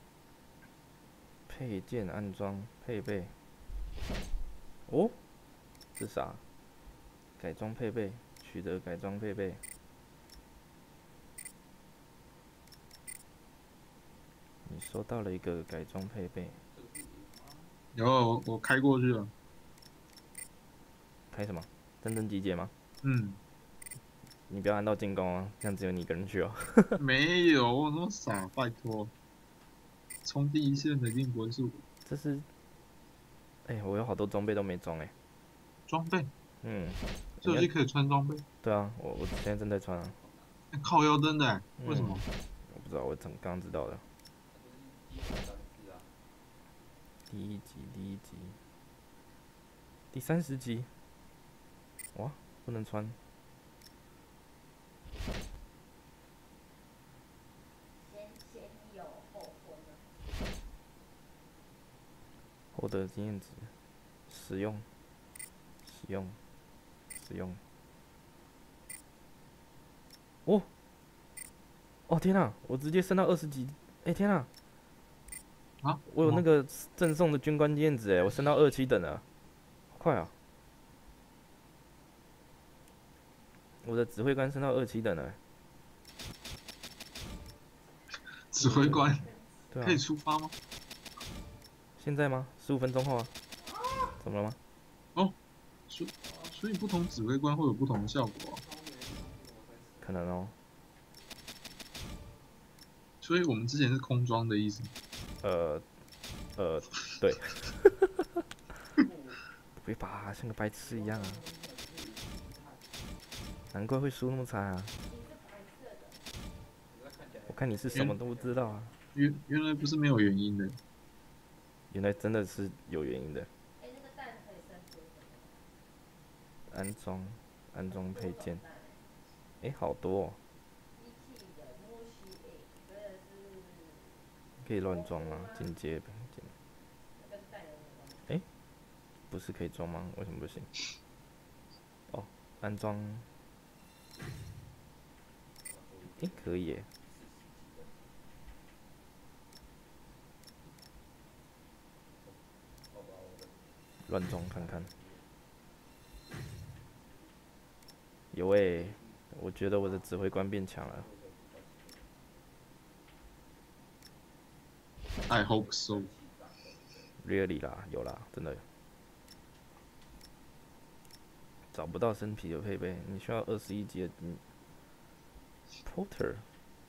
配件安装配备。哦，这啥？改装配备，取得改装配备。你收到了一个改装配备， 然后我开过去了。 开什么？战争集结吗？ 嗯， 你不要按到进攻哦，这样只有你一个人去哦。 没有，我那么傻，拜托。冲第一线的一定不会是我。 这是，我有好多装备都没装装备， 嗯，你要这游戏可以穿装备。 对啊，我现在正在穿啊。 靠腰灯的，为什嗯， 么？ 我不知道，我刚知道的。第1集，第30集，哇，不能穿。获得经验值，使用，使用，使用。哦，哦天啊，我直接升到20级，天啊， 啊？ 我有那个赠送的军官经验值我升到27等了，好快啊！ 我的指挥官升到27等了。 指挥官对啊， 可以出发吗？ 现在吗？15分钟后啊？怎么了吗？ 哦，所以不同指挥官会有不同的效果啊。 可能哦。 所以我们之前是空装的意思。 呃，对。别吧，像个白痴一样啊！难怪会输那么惨啊！我看你是什么都不知道啊！ 原来不是没有原因的。 原来真的是有原因的。安装配件，好多哦。可以乱装吗？进阶配件，不是可以装吗？为什么不行？哦，安装，可以耶。乱装看看。有我觉得我的指挥官变强了。 I hope so。 Really 啦，有啦，真的有。找不到生皮的配备，你需要21级的Porter。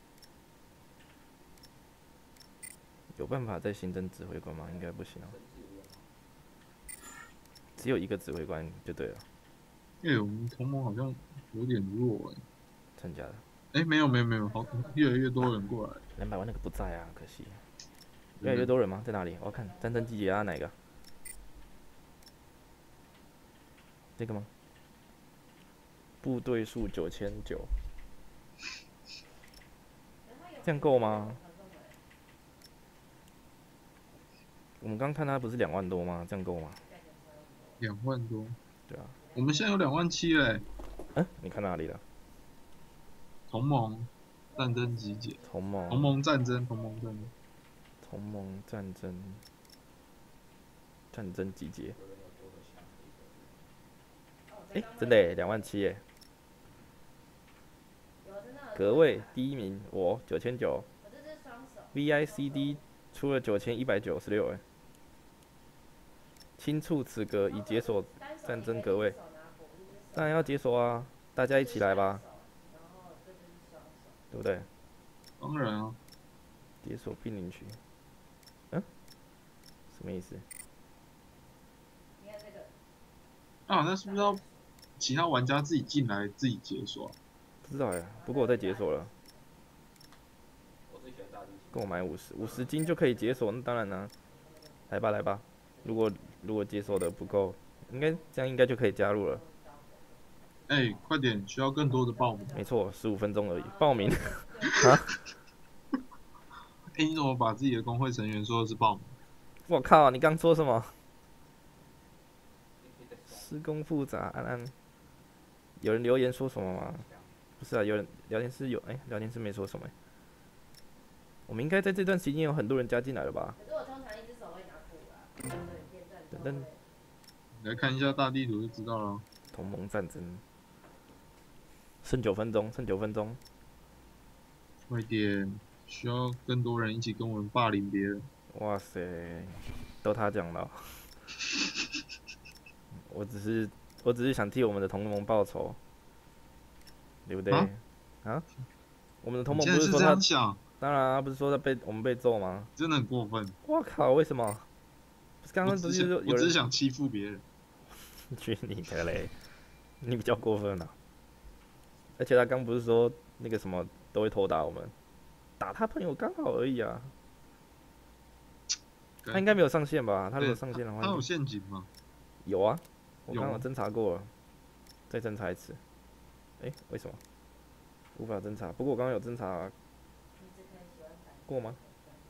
有办法再新增指挥官吗？应该不行哦。只有一个指挥官就对了。 我们同盟好像有点弱真假的？ 没有，好，越来越多人过来。 200万那个不在啊，可惜。越真的来越多人吗？在哪里？我要看战争季节啊，哪个？这个吗？部队数9900，这样够吗？我们刚看他不是2万多吗？这样够吗？ 2万多。 对啊。 我们现在有27000嘞。 你看哪里了？ 同盟战争集结。 同盟。 同盟战争。同盟战争。 同盟战争。战争集结。真的27000耶！格位第1名我9900，VICD 出了9196哎。轻触此格以解锁战争格位，当然要解锁啊！大家一起来吧，对不对？ 当然啊。 解锁濒临区，什么意思？ 那是不是要其他玩家自己进来自己解锁？ 不知道呀，不过我在解锁了。跟我买50金就可以解锁，那当然啦。来吧来吧，如果解锁的不够，这样应该就可以加入了。 快点，需要更多的报名。 没错，15分钟而已，报名。 你怎么把自己的工会成员说的是报名？ 我靠，你刚说什么？施工复杂，有人留言说什么吗？不是啊，有人聊天室聊天室没说什么我们应该在这段时间有很多人加进来了吧？可是我通常一只手会拿鼓啊。等等， 来看一下大地图就知道了。 同盟战争，剩9分钟， 快点，需要更多人一起跟我们霸凌别人。 哇塞，都他讲了。我只是想替我们的同盟报仇，对不对？我们的同盟不是说他， 这样想？ 当然不是说我们被揍吗？ 真的很过分。 我靠，为什么？刚刚不是有人？ 我只是想欺负别人。 去你的嘞！你比较过分啊！而且他刚不是说那个什么都会偷打我们，打他朋友刚好而已啊。他应该没有上线吧？他如果上线的话， 他有陷阱吗？ 有啊，我刚刚侦查过了，再侦查一次。为什么无法侦查？不过我刚刚有侦查过吗？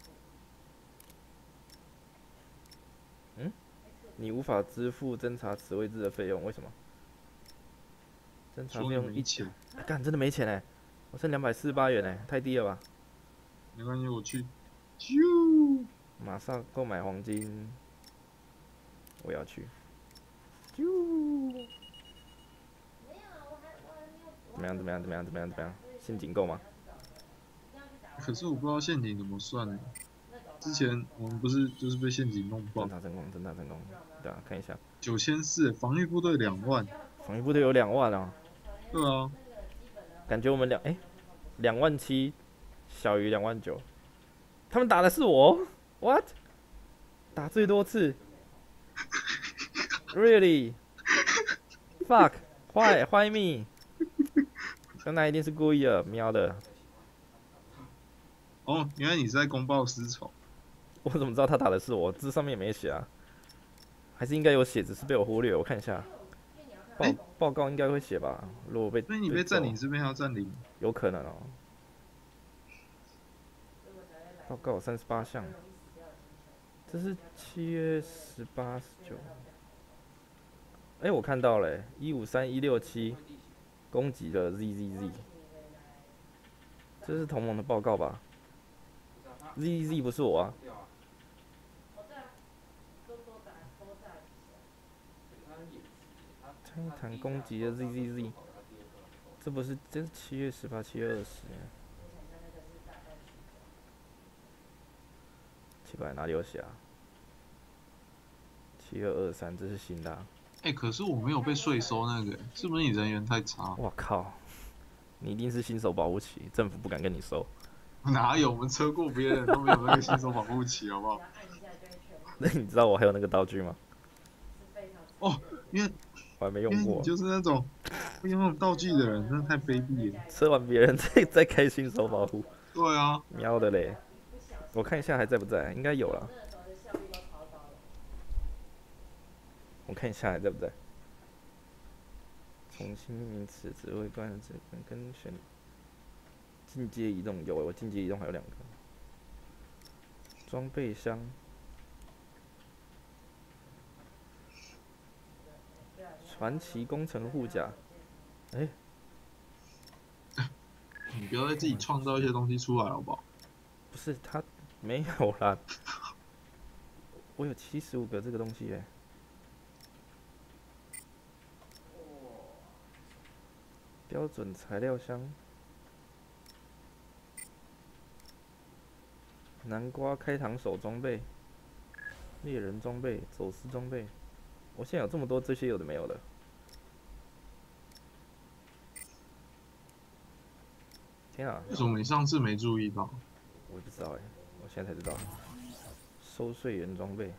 你无法支付侦查此位置的费用，为什么？侦查费用1000，干真的没钱我剩248元太低了吧？ 没关系，我去。啾！ 马上购买黄金，我要去。啾！ 怎么样？怎么样？怎么样？怎么样？怎么样？陷阱够吗？ 可是我不知道陷阱怎么算呢？之前我们不是就是被陷阱弄爆， 侦查成功，侦查成功。对啊，看一下， 9400，防御部队2万， 防御部队有2万啊， 对啊， 感觉我们2万7小于2万9，他们打的是我，what？打最多次，really？Fuck？Why me？刚才一定是故意的，喵的！ 哦，原来你是在公报私仇， 我怎么知道他打的是我？这上面也没写啊，还是应该有写，只是被我忽略。我看一下， 哎， 报告应该会写吧？如果所以你被占领，这边还要占领， 有可能哦。报告38项，这是7月18、19。哎，我看到了，153167攻击了 ZZZ，这是同盟的报告吧？ZZZ 不是我啊。参一谈攻击了 ZZZ，这不是，这是7月18、7月20。奇怪，哪里有写啊？7月23，这是新的啊。 哎，可是我没有被税收那个，是不是你人缘太差？ 我靠，你一定是新手保护期，政府不敢跟你收。 哪有？我们车过别人都没有那个新手保护期，好不好？ 那你知道我还有那个道具吗？ 哦，因为我还没用过。 你就是那种会用那种道具的人，真的太卑鄙了。 吃完别人再开新手保护， 对啊， 喵的嘞！我看一下还在不在，应该有了。我看一下还在不在。重新命名此指挥官跟选进阶移动有，我进阶移动还有2个。装备箱，传奇工程护甲， 你不要再自己创造一些东西出来，好不好？ 不是他没有啦，我有75个这个东西耶。标准材料箱，南瓜开膛手装备，猎人装备，走私装备。我现在有这么多这些有的没有的。天啊！ 为什么你上次没注意到？ 我也不知道哎，我现在才知道。收税员装备，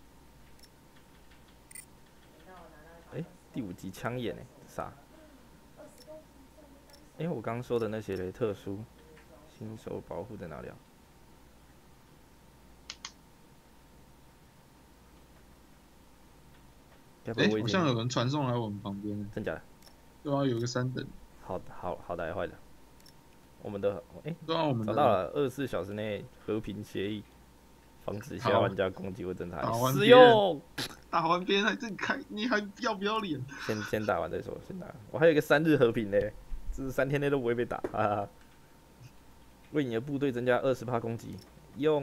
第5级枪眼哎，啥？我刚刚说的那些嘞，特殊新手保护在哪里啊？ 好像有人传送来我们旁边， 真假的？ 对啊，有个3等。 好的还是坏的？我们的对啊，我们找到了，24小时内和平协议，防止其他玩家攻击或侦查。使用。 打完别人还真开，你还要不要脸？ 先打完再说，先打完。我还有一个3日和平呢，这是3天内都不会被打，哈哈。为你的部队增加20%攻击，用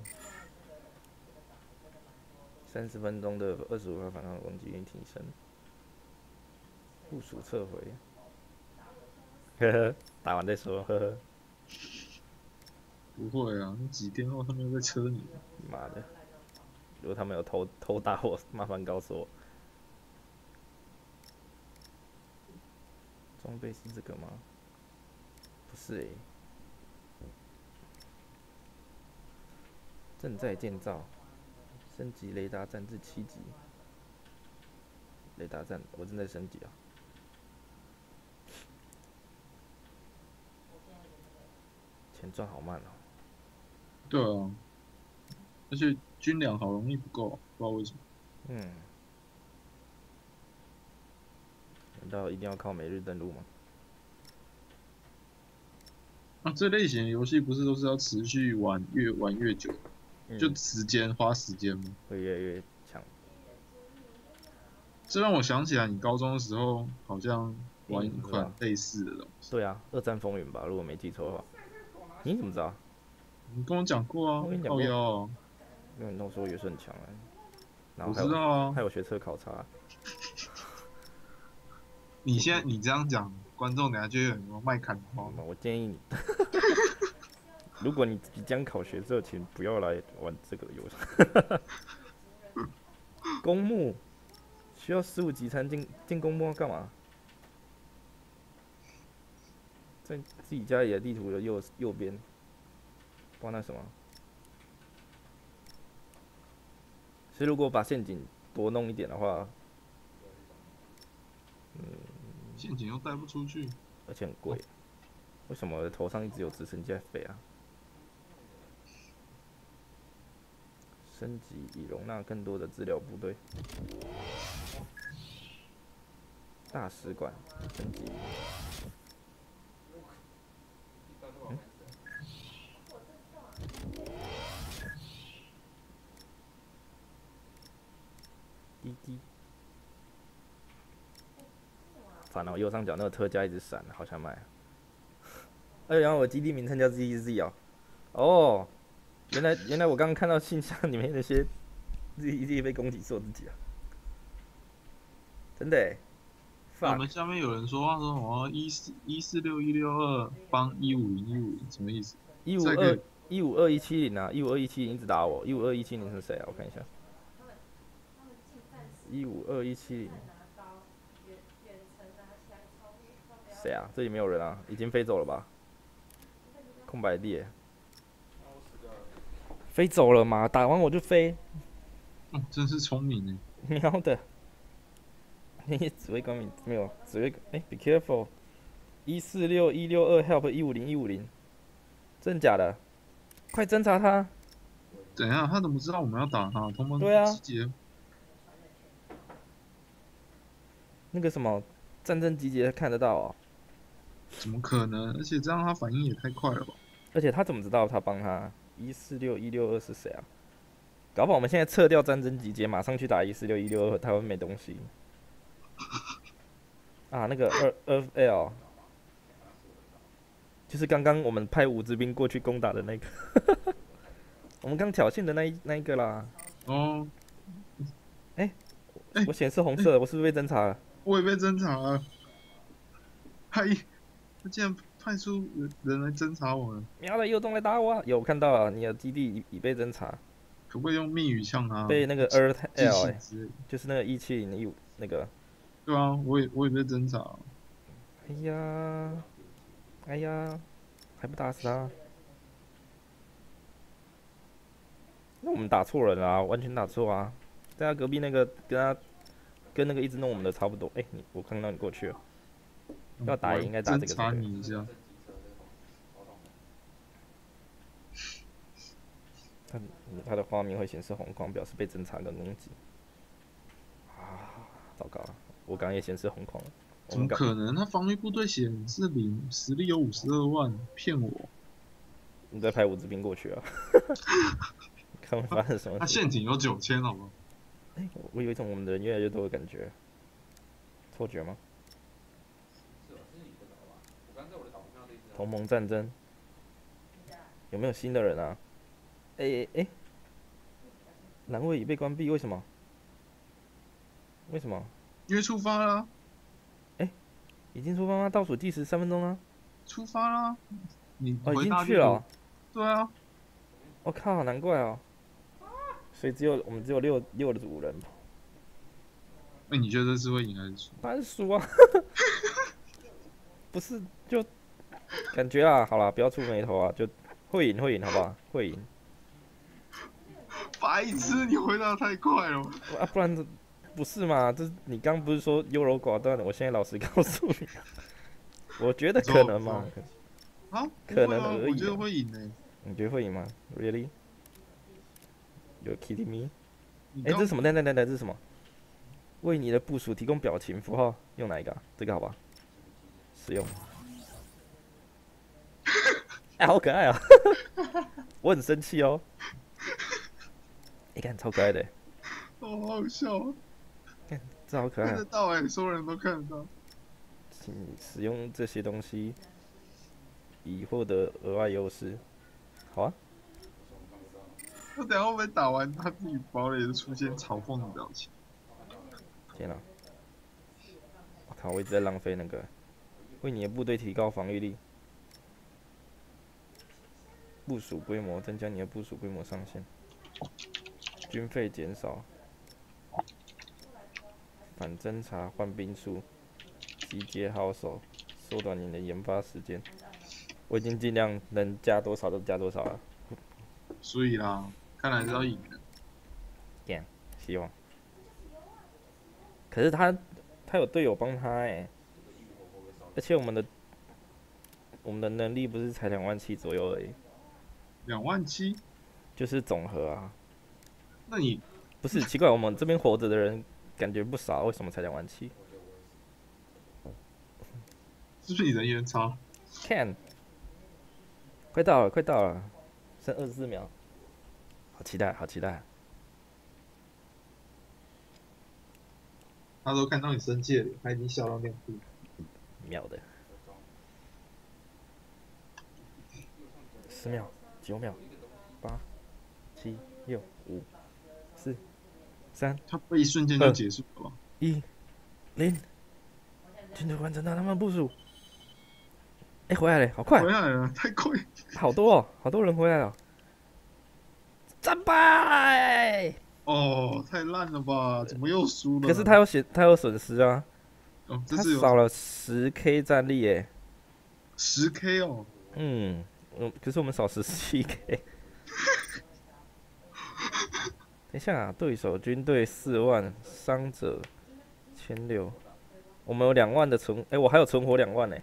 30分钟的25%反抗攻击力提升。部署撤回，呵呵，打完再说，呵呵。 不会啊，你几天后他们又在车你。 妈的！如果他们有偷打我，麻烦告诉我。装备是这个吗？不是正在建造，升级雷达站至7级。雷达站，我正在升级啊。钱赚好慢哦。 对啊，而且军粮好容易不够，不知道为什么。 难道一定要靠每日登录吗？ 啊，这类型的游戏不是都是要持续玩，越玩越久，就花时间吗？ 会越来越强。 这让我想起来，你高中的时候好像玩一款类似的东西。 对啊，二战风云吧，如果没记错的话。你怎么知道？ 你跟我讲过啊， 我跟你讲过。 因为你都说也是很强我知道啊， 还有学测考察。 你这样讲，观众等下就会有什么麦砍头。 我建议你，如果你即将考学测，请不要来玩这个游戏。公墓需要15级才能进公墓要干嘛？在自己家里的地图的右边，不知道那什么。所以如果把陷阱多弄一点的话， 陷阱又带不出去， 而且很贵，为什么我的头上一直有直升机在飞啊？升级以容纳更多的治疗部队。大使馆升级。滴滴。烦了，右上角那个特价一直闪，好想买。然后我基地名称叫 ZZ 哦。哦，原来我刚刚看到信箱里面那些 ZZ 被攻击是我自己啊，真的耶。 我们下面有人说什么146-162帮150-150什么意思 ？152-170啊，152-170一直打我，152-170是谁啊？我看一下。152-170。谁啊？这里没有人啊，已经飞走了吧？空白地。飞走了嘛？打完我就飞。 真是聪明呢。 喵的。那些指挥官名没有指挥be careful。146-162 help 150-150，真的假的？快侦查他！ 怎样？他怎么知道我们要打他？同盟集结。 那个什么战争集结看得到哦？ 怎么可能？而且这样他反应也太快了吧？ 而且他怎么知道他帮他146-162是谁啊？搞不好我们现在撤掉战争集结，马上去打146-162，台湾没东西。啊，那个2L，就是刚刚我们派5支兵过去攻打的那个，我们刚挑衅的那一个啦。 哦。 我显示红色，我是不是被侦查了？ 我也被侦查了。他竟然派出人来侦查我们！ 喵的，右中来打我啊！有看到了，你的基地已被侦查。 可不可以用密语呛他？ 被那个 2L，就是那个170-150那个。 对啊，我也被侦查。 哎呀，还不打死他？那我们打错人了啊，完全打错啊！在他隔壁那个跟那个一直弄我们的差不多。我看到你过去了，要打也应该打这个。 侦查你一下。 他的画面会显示红框，表示被侦查跟攻击。糟糕了，我刚刚也显示红框了。 怎么可能？他防御部队显示0，实力有52万，骗我！ 你再派5支兵过去啊！看会发生什么？ 他陷阱有9000，好吗？ 我有一种我们的人越来越多的感觉，错觉吗？同盟战争有没有新的人啊？栏位已被关闭，为什么？为什么？ 因为出发了。 已经出发吗？倒数计时3分钟啊！ 出发啦！你已经去了。 对啊。 我靠，难怪哦。所以我们只有六的5人。 你觉得这次会赢还是输？ 当然输啊！不是，就感觉啊，好啦，不要触眉头啊，就会赢，好不好？会赢。 白痴，你回答太快了。 不然不是嘛？这你刚不是说优柔寡断的？我现在老实告诉你，我觉得可能嘛。可能而已。 我觉得会赢呢。 你觉得会赢吗 ？Really? You're kidding me? 这是什么？等，这是什么？为你的部署提供表情符号，用哪一个？这个好吧？使用。好可爱啊！我很生气哦。看超可爱的。 好好笑。 看这好可爱。 看得到所有人都看得到。 请使用这些东西，以获得额外优势。好啊。 我等下会不会打完，他自己堡垒就出现嘲讽的表情？ 天哪！ 靠，我一直在浪费那个。为你的部队提高防御力。部署规模，增加你的部署规模上限。军费减少。反侦察换兵数。集结好手，缩短你的研发时间。我已经尽量能加多少就加多少了。 所以啦，看来是要赢的。 希望。可是他有队友帮他而且我们的能力不是才27000左右而已， 27000， 就是总和啊。 那你不是奇怪，我们这边活着的人感觉不少，为什么才27000？ 是不是你人缘差？ 看，快到了，快到了，剩24秒，好期待，好期待。 他都看到你生气了，他已经笑到尿裤。 秒的，10秒，9秒，8、7、6、5、4、3、 他不会一瞬间就结束了吧 1、0，军队完成了他们部署。回来了，好快！ 回来了，太快！ 好多哦，好多人回来了。战败！ 哦，太烂了吧？怎么又输了？ 可是他有损失啊， 哦，这他是有少了10K 战力耶。 10K 哦。 可是我们少17K。等一下啊，对手军队4万，伤者1600，我们有2万的我还有存活2万呢。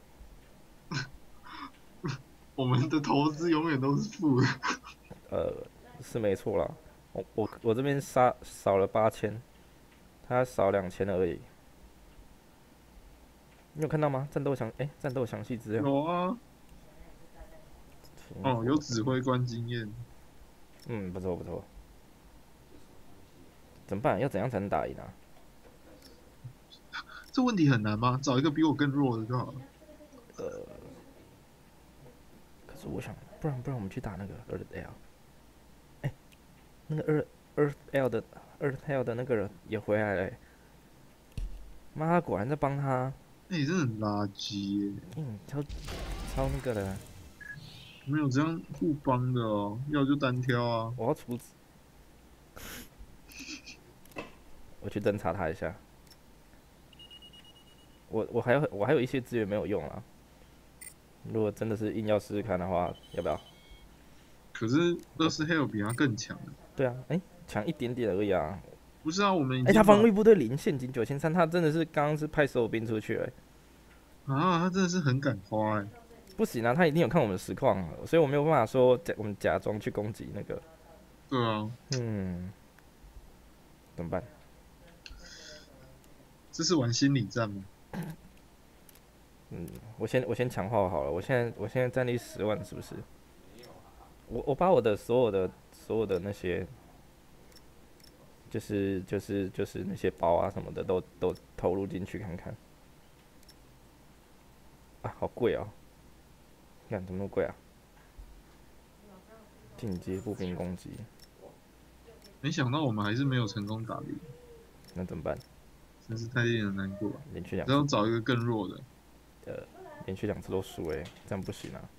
我们的投资永远都是负的。 是没错啦。我这边少了8000，他少2000而已。你有看到吗？战斗详细资料。 有啊。哦，有指挥官经验。 不错不错。怎么办？要怎样才能打赢啊？ 这问题很难吗？找一个比我更弱的就好了。 可是我想，不然我们去打那个Earth L。那个 Earth L 的那个人也回来了。妈，果然在帮他。 你真的很垃圾耶。 超那个的。 没有这样互帮的哦，要就单挑啊。 我要出子。我去侦查他一下。我还有一些资源没有用啊。如果真的是硬要试试看的话，要不要？ 可是Earth Hell 比他更强。 对啊，强一点点而已啊。 不是啊，我们已经他防御部队零，现金9300，他真的是刚刚是派所有兵出去了。 啊，他真的是很敢花不行啊，他一定有看我们的实况，所以我没有办法说我们假装去攻击那个。 对啊。 怎么办？ 这是玩心理战吗？ 我先强化好了。我现在战力10万，是不是？我把我的所有的那些，就是那些包啊什么的都投入进去看看。啊，好贵哦！看怎么那么贵啊？进阶步兵攻击。 没想到我们还是没有成功打赢。 那怎么办？ 真是太令人难过了。 连续2 次，要找一个更弱的。 连续2次都输这样不行啊！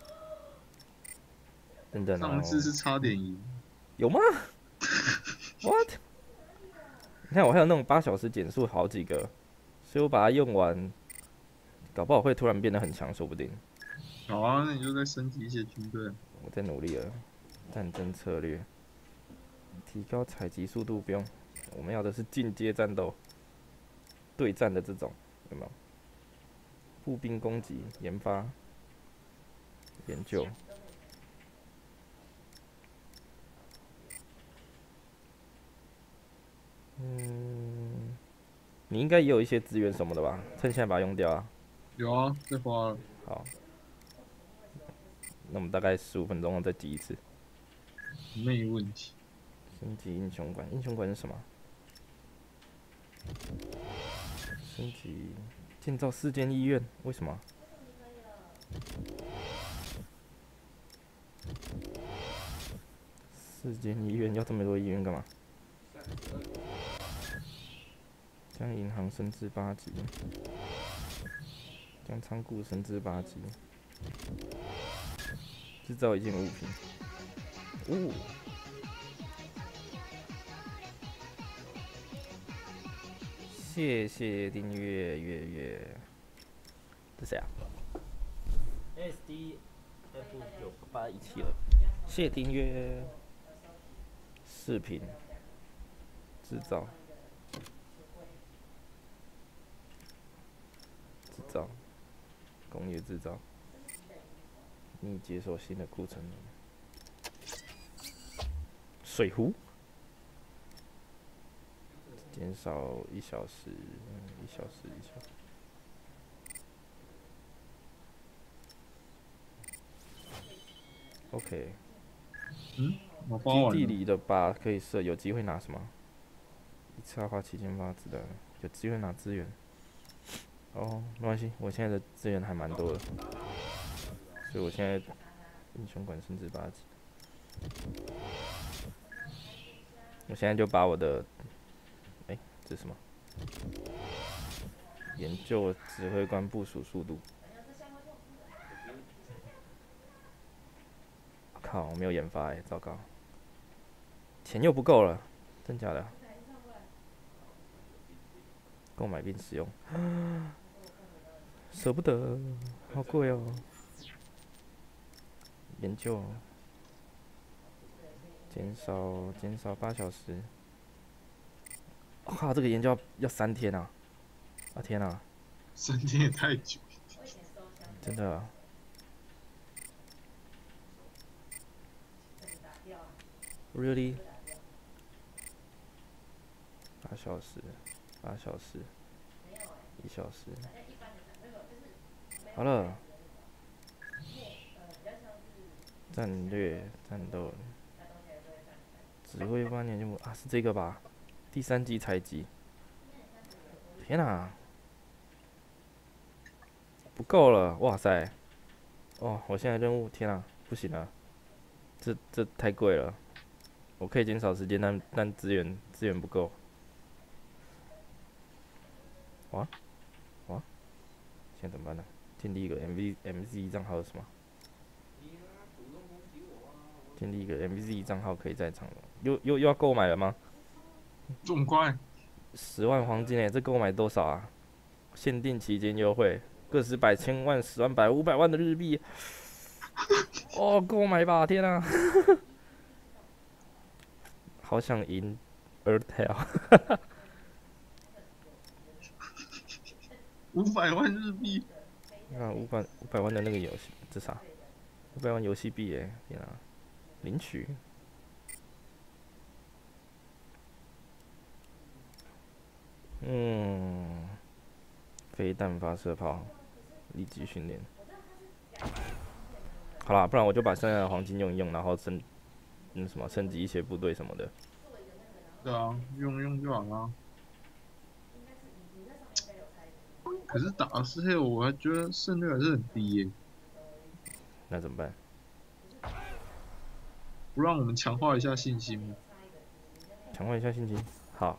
等等上次是差点赢。 有吗？What？ 你看我还有那种8小时减速好几个，所以我把它用完，搞不好会突然变得很强，说不定。 好啊，那你就再升级一些军队。 我在努力了。战争策略，提高采集速度不用，我们要的是进阶战斗，对战的这种，有没有？步兵攻击研发研究。你应该也有一些资源什么的吧？趁现在把它用掉啊。 有啊，再花了。 好，那我们大概15分钟后再集一次。 没问题。 升级英雄馆，英雄馆是什么？升级建造4间医院，为什么？4间医院要这么多医院干嘛？加将银行升至8级，将仓库升至8级，制造一件物品。哦，谢谢订阅月月。这谁啊 ？SDF98817了，谢谢订阅。视频制造。制造，工业制造，你解锁新的库存。水壶，减少1小时，1小时。OK。 我包完了。 基地里的靶可以射，有机会拿什么？一次要花7000发子弹，有机会拿资源。哦，没关系，我现在的资源还蛮多的，所以我现在英雄馆升至8级。我现在就把我的，这是什么？研究指挥官部署速度。靠，我没有研发糟糕。钱又不够了，真假的？购买并使用，舍不得，好贵哦。研究，减少8小时。靠，这个研究要3天啊！啊天啊 3天也太久。 真的。Really？ 8小时，1小时。好了。战略战斗，指挥官研究部啊，是这个吧？第3级采集。天哪，不够了！哇塞！哦，我现在任务，天哪，不行了，这太贵了。我可以减少时间，但资源不够。哇，现在怎么办呢？建立一个 MZ 账号是什么？建立一个 MZ 账号可以在场了。又要购买了吗？ 这么快 ？10万黄金这购买多少啊？限定期间优惠，个十百、千万、10万、100、500万的日币。哦，购买吧！天啊，好想赢 Earthtel。 500万日币。 啊，500万的那个游戏，这啥？500万游戏币耶！天啊，领取。飞弹发射炮，立即训练。好啦，不然我就把剩下的黄金用一用，然后升级一些部队什么的。 对啊，用就好了。可是打4黑我还觉得胜率还是很低耶。 那怎么办？ 不让我们强化一下信心吗？ 强化一下信心。好。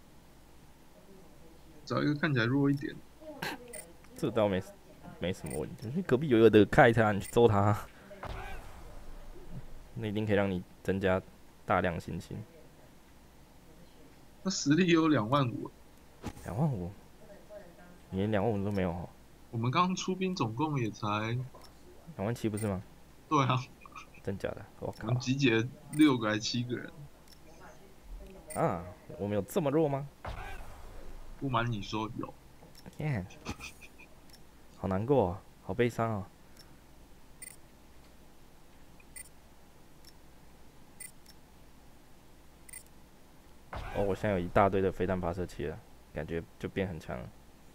找一个看起来弱一点。 这倒没什么问题，因为隔壁有的开他，你去揍他，那一定可以让你增加大量信心。 那实力有25000。 25000，你连25000都没有哦。 我们刚出兵总共也才 27000不是吗？ 对啊。 真假的？我靠！ 我们集结6个还7个人。 啊，我们有这么弱吗？ 不瞒你说，有。 天，好难过哦，好悲伤哦。哦，我现在有一大堆的飞弹发射器了，感觉就变很强了。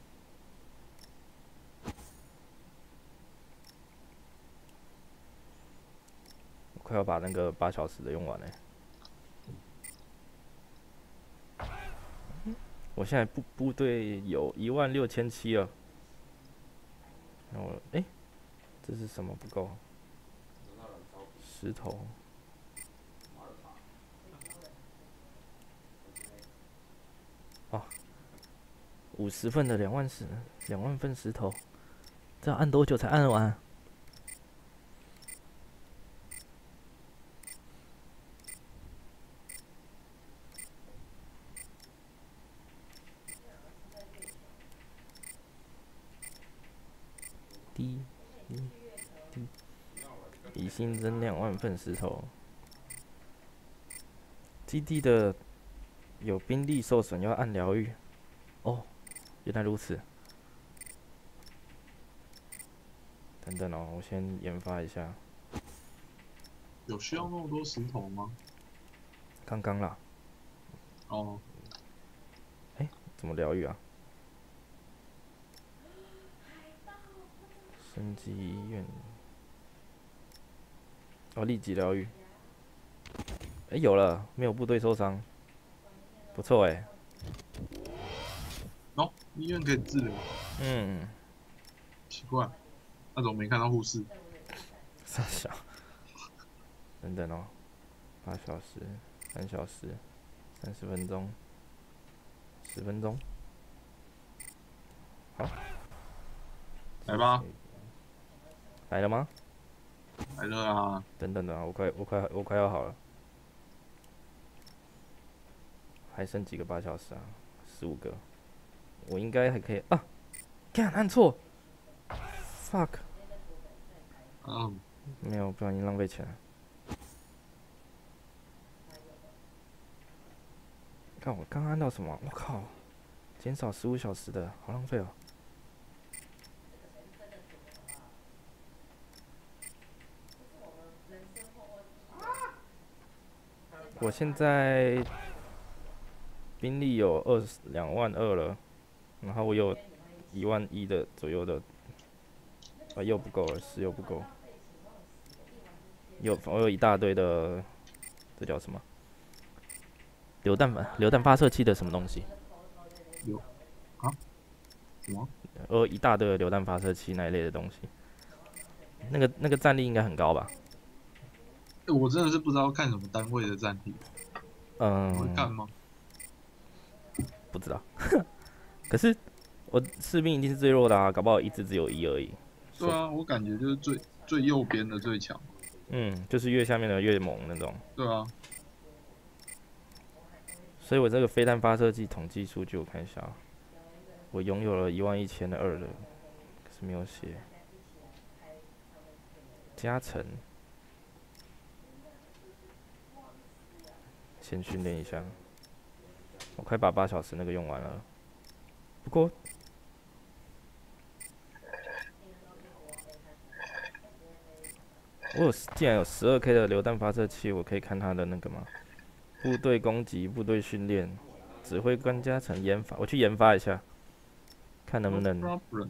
我快要把那个8小时的用完了。我现在部队有16700了。然后，这是什么不够？石头。 50份的2万份石头，这要按多久才按得完？滴滴滴，已新增2万份石头。基地的有兵力受损要按疗愈。哦，原来如此。等等哦，我先研发一下。 有需要那么多石头吗？ 刚刚啦。 哦， 怎么疗愈啊？升级医院。哦，立即疗愈。有了，没有部队受伤，不错哎。 哦，医院可以治疗， 嗯， 奇怪，那怎么没看到护士？ 傻小。等等哦，8小时、3小时、30分钟、10分钟。好， 来吧， 来了吗？ 来了啊！ 等等啊，我快要好了，还剩几个8小时啊？15个，我应该还可以啊！看按错，fuck， 嗯， 没有，不小心浪费钱了。看我刚按到什么？我靠，减少15小时的，好浪费哦。我现在兵力有2万2了，然后我有1万1的左右的，又不够了，10又不够。我有一大堆的，这叫什么？榴弹发射器的什么东西？ 有啊？什么？ 一大堆的榴弹发射器那一类的东西。那个战力应该很高吧？ 我真的是不知道看什么单位的战力，你会看嗯， 吗？ 不知道。可是我士兵一定是最弱的啊，搞不好一只只有1而已。 对啊，我感觉就是最右边的最强。 就是越下面的越猛那种。 对啊， 所以我这个飞弹发射器统计数据我看一下啊，我拥有了11200的，可是没有写加成。先训练一下，我快把8小时那个用完了。不过既然有12K 的榴弹发射器，我可以看它的那个吗？部队攻击、部队训练、指挥官加成、研发，我去研发一下，看能不能 No problem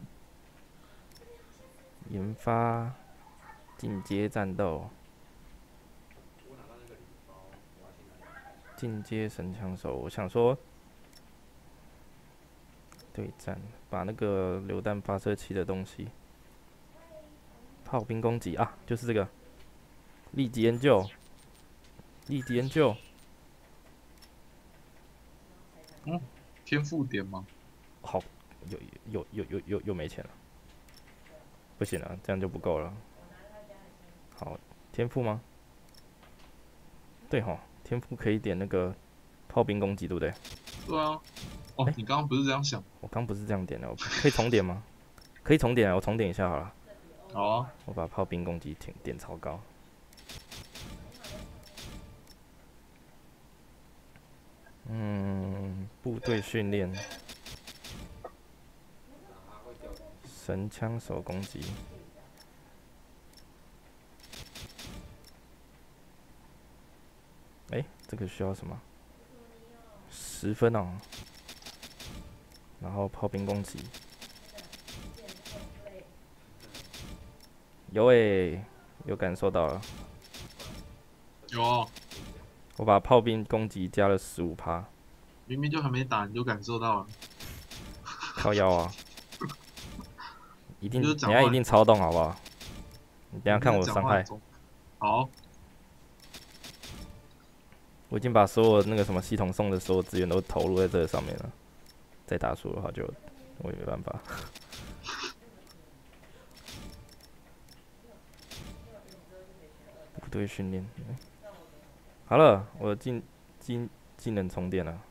研发进阶战斗、进阶神枪手。我想说，对战把那个榴弹发射器的东西，炮兵攻击啊，就是这个，立即研究，立即研究。 天赋点吗？ 好，又没钱了，不行了，这样就不够了。好，天赋吗？对吼，天赋可以点那个炮兵攻击，对不对？ 对啊。哦，你刚刚不是这样想？ 我刚不是这样点的，我可以重点吗？可以重点啊，我重点一下好了。 好啊。 我把炮兵攻击点超高。部队训练，神枪手攻击。这个需要什么？10分哦。然后炮兵攻击，有感受到了。 有哦， 我把炮兵攻击加了15%， 明明就还没打，你就感受到了。 靠腰啊！ 就是讲话等下一定超动好不好？你等下看我的伤害。 好， 我已经把所有那个什么系统送的所有资源都投入在这个上面了， 再打输的话就我也没办法。部队训练，好了，我的技能充电了。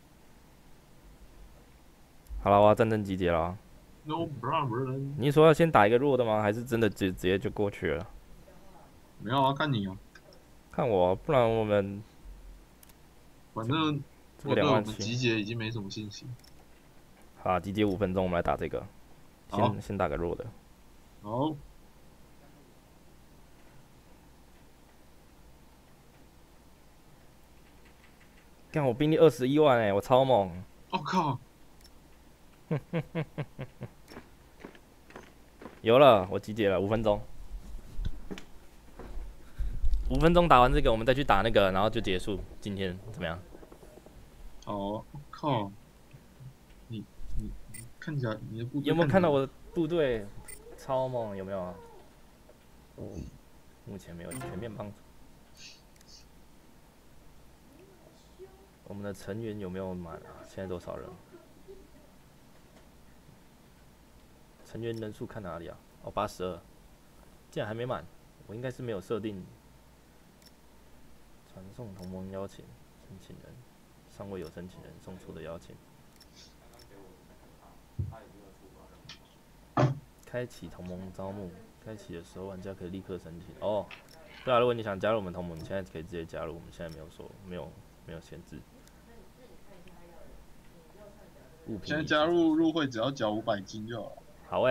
好了，我要战争集结了。 No problem。 你说要先打一个弱的吗？还是真的直接就过去了？ 没有啊，看你啊。 看我，不然我们反正这个我对我们 27000。 集结已经没什么信心。 好，集结5分钟，我们来打这个。 好， 先打个弱的。 好， 看我兵力21万我超猛！ 我靠， 有了，我集结了5分钟。5分钟打完这个，我们再去打那个，然后就结束今天，怎么样？ 好，我靠，你看起来你的部队有没有看到我的部队？超猛，有没有？目前没有全面帮助。我们的成员有没有满啊？现在多少人？成员人数看哪里啊？哦，82，竟然还没满，我应该是没有设定。传送同盟邀请，申请人尚未有申请人送出的邀请。开启同盟招募，开启的时候玩家可以立刻申请。哦，对啊，如果你想加入我们同盟，你现在可以直接加入，我们现在没有说没有限制。物品现在加入会只要缴500金就好了。 好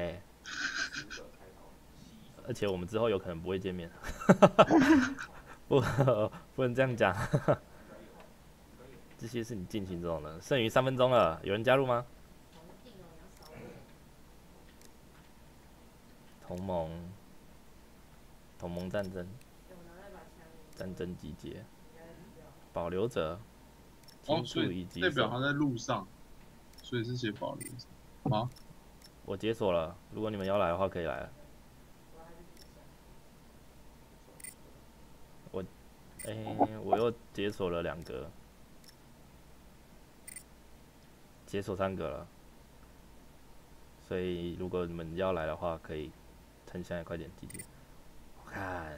而且我们之后有可能不会见面，不能这样讲。这些是你进行中的，剩余3分钟了，有人加入吗？同盟战争集结，保留者， 哦，所以代表他在路上，所以是写保留者吗？ 我解锁了，如果你们要来的话，可以来了。我又解锁了2个，解锁3个了，所以如果你们要来的话，可以趁现在快点集结。我看，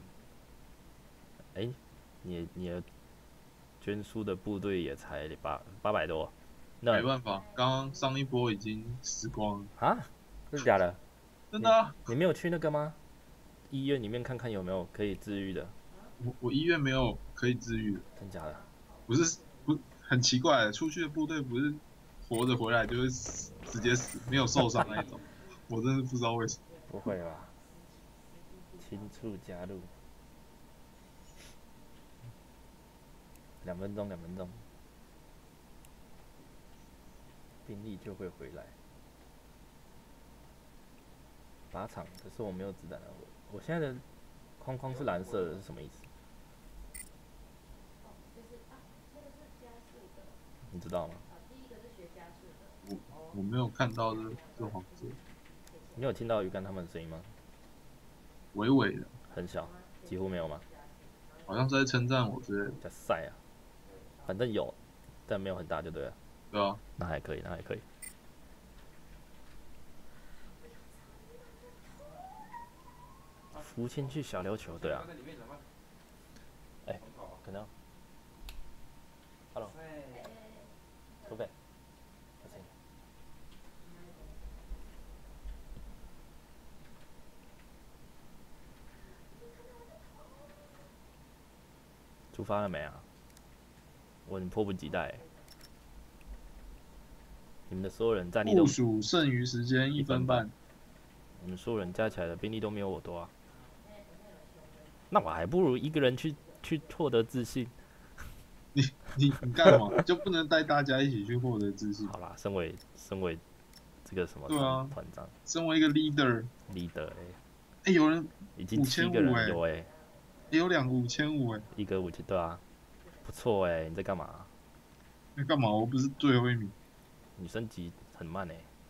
你的捐书的部队也才800多， 没办法，刚刚上一波已经死光了。 啊？真的假的？ 真的啊？ 你没有去那个吗？医院里面看看有没有可以治愈的。 我医院没有可以治愈的。 真假的？ 不很奇怪，出去的部队不是活着回来就会直接死，没有受伤那一种。我真是不知道为什么。 不会吧？亲触加入。2分钟，兵力就会回来。靶场，可是我没有子弹了。我现在的框框是蓝色的，是什么意思？你知道吗？ 我没有看到这黄色。 你有听到鱼竿他们的声音吗？ 微微的。 很小，几乎没有吗？ 好像是在称赞我之类的。 在晒啊，反正有，但没有很大就对了。 对啊。 那还可以。浮进去小琉球，对啊。可能。Hello。土匪。出发了没啊？我很迫不及待。你们的所有人战力都部署剩余时间1分半。 你们所有人加起来的兵力都没有我多啊。那我还不如一个人去获得自信。 你干嘛？就不能带大家一起去获得自信？ 好啦，身为这个什么团长， 身为一个 leader，有人已经7个人有有2个5500 一个5000，对啊，不错你在干嘛？ 在干嘛？我不是最后一名。 你升级很慢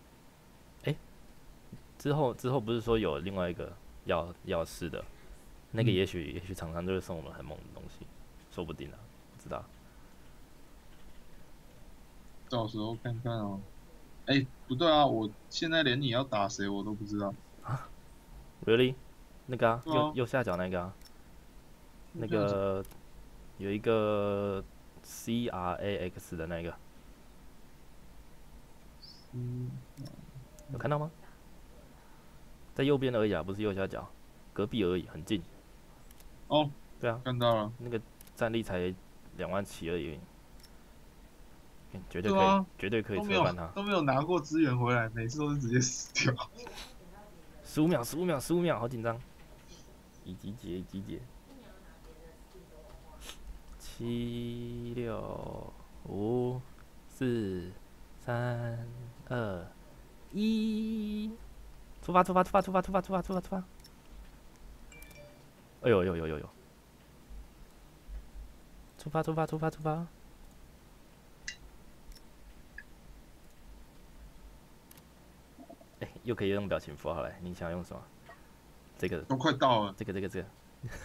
之后不是说有另外一个要试的，那个也许厂商就会送我们很猛的东西，说不定啊，不知道。 到时候看看哦。 哎，不对啊，我现在连你要打谁我都不知道。 Really？那个啊， 对啊， 右下角那个啊，那这样子， 个有一个 CRAX 的那个， 嗯， 有看到吗？在右边而已啊，不是右下角，隔壁而已，很近。 哦， 对啊， 看到了。 那个战力才2万7而已，绝对可以， 对啊， 绝对可以都没有策反他。 都没有拿过资源回来，每次都是直接死掉。 15秒，15秒，好紧张。以集结，以集结。7、6、5、4、3、2、1，出发！哎呦呦呦呦呦！出发！哎，又可以用表情符号了，你想用什么？这个， 都快到了， 这个，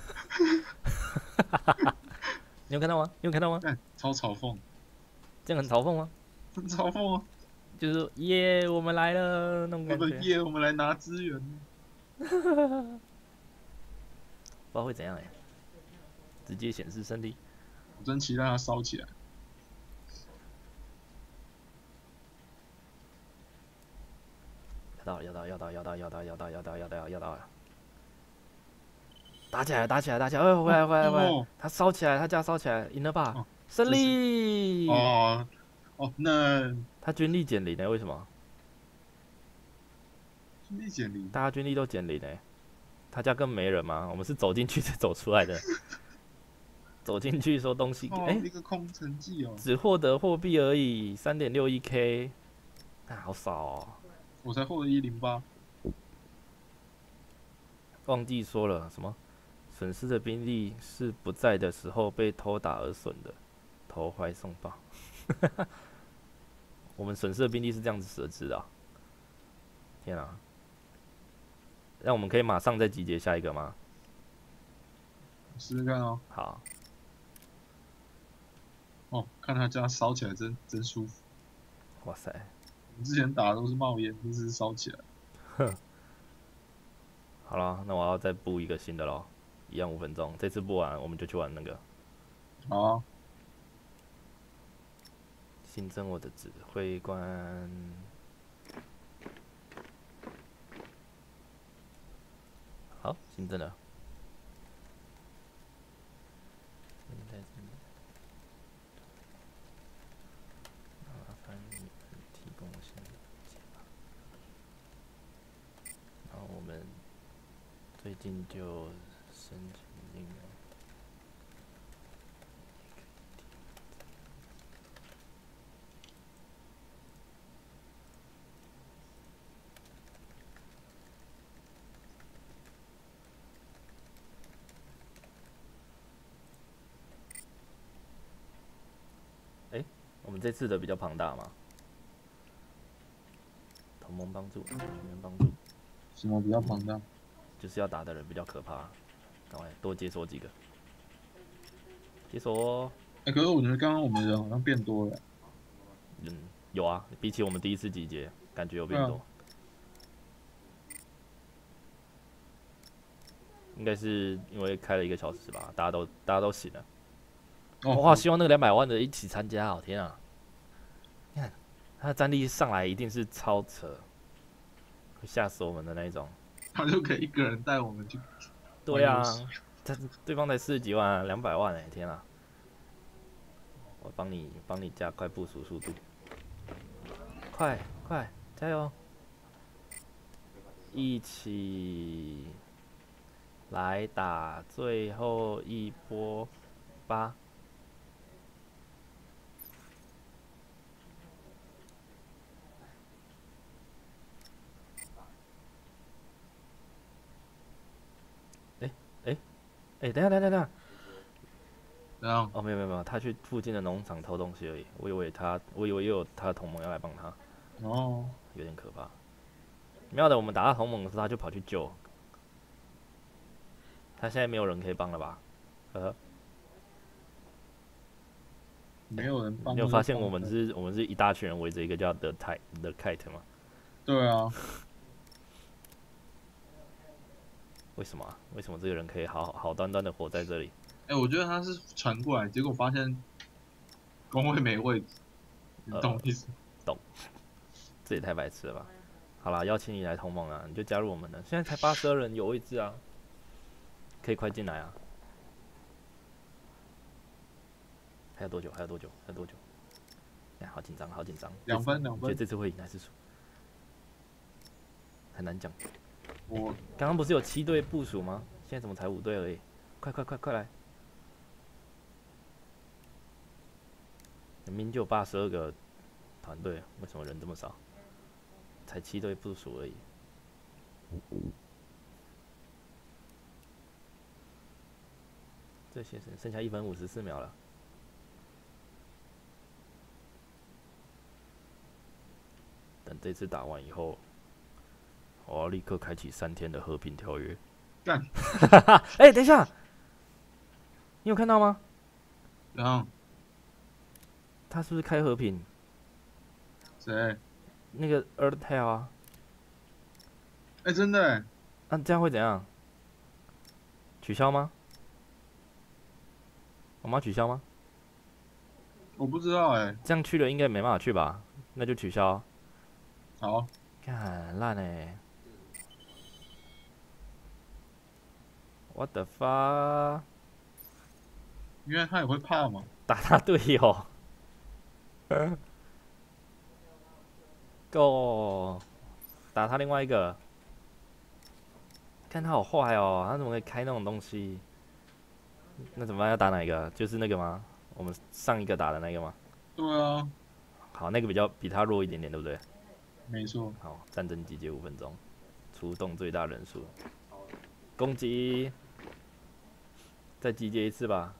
你有看到吗？ 看超嘲讽， 这样很嘲讽吗？ 很嘲讽啊！ 就是耶，我们来了那种感觉，不知我的耶，我们来拿资源。 道会怎样哎，直接显示胜利。 我真期待它烧起来。 要到了！打起来！哎，回哦来！ 哦他烧起来，他家烧起来，赢了吧？ 哦， 胜这是利！ 哦哦，那他军力减零呢？为什么？ 兄弟减零大家军力都减零呢？他家更没人吗？我们是走进去才走出来的。走进去说东西， 哦，一个空城计哦， 只获得货币而已，3.61K，啊，好少哦。 我才获得108。 忘记说了什么？损失的兵力是不在的时候被偷打而损的，投怀送抱。我们损失的兵力是这样子设置的、啊。天啊！让我们可以马上再集结下一个吗？ 试试看哦。 好， 哦，看他家烧起来真舒服。 哇塞， 我之前打的都是冒烟，这次烧起来。 好了，那我要再布一个新的咯，一样5分钟。这次布完，我们就去玩那个。 好啊， 新增我的指挥官。好，新增了。麻烦你们提供新的解码。然后我们最近就申请那个。我们这次的比较庞大嘛，同盟帮助，全员帮助， 什么比较庞大？ 就是要打的人比较可怕，赶快多解锁几个，解锁哦。 哎，可是我觉得刚刚我们人好像变多了。 有啊，比起我们第一次集结，感觉有变多。 啊， 应该是因为开了1个小时吧，大家都醒了。 哦， 哇，希望那个200万的一起参加哦！天啊，你看他的战力上来一定是超扯，会吓死我们的那一种。 他就可以一个人带我们去玩对啊， 游戏。 对方才40几万、200万哎、天啊！我帮你加快部署速度，快加油！一起来打最后一波吧！等一下， 然后哦，没有，他去附近的农场偷东西而已。我以为又有他的同盟要来帮他， 哦， 有点可怕。妙的，我们打到同盟的时候，他就跑去救。他现在没有人可以帮了吧？ 没有人帮。 你有发现我们是一大群人围着一个叫 The Kite 吗？ 对啊， 为什么啊？为什么这个人可以好端端的活在这里？ 我觉得他是传过来，结果发现工位没位置，你懂意思？ 懂，这也太白痴了吧！好啦，邀请你来同盟啊，你就加入我们了。现在才82人，有位置啊，可以快进来啊！还有多久？还有多久？还有多久？哎，好紧张，好紧张。 2分，2 你觉得分。 这次会赢还是输？很难讲。 我刚刚不是有7队部署吗？现在怎么才5队而已？快来！明明就有82个团队，为什么人这么少？才7队部署而已。这些剩下1分54秒了。等这次打完以后，我要立刻开启3天的和平条约。 干！ 哎，等一下，你有看到吗？ 然后他是不是开和平？ 谁？ 那个 Earthtail 啊？ 真的哎。 那这样会怎样？取消吗？我们要取消吗？ 我不知道哎。 这样去了应该没办法去吧？那就取消。 好。 看烂哎！What the fuck？ 因为他也会怕嘛。 打他队友。Go！打他另外一个。看他好坏哦，他怎么可以开那种东西？那怎么办？要打哪一个？就是那个吗？我们上一个打的那个吗？ 对啊。 好，那个比他弱一点点，对不对？ 没错。 好，战争集结5分钟，出动最大人数，攻击，再集结一次吧。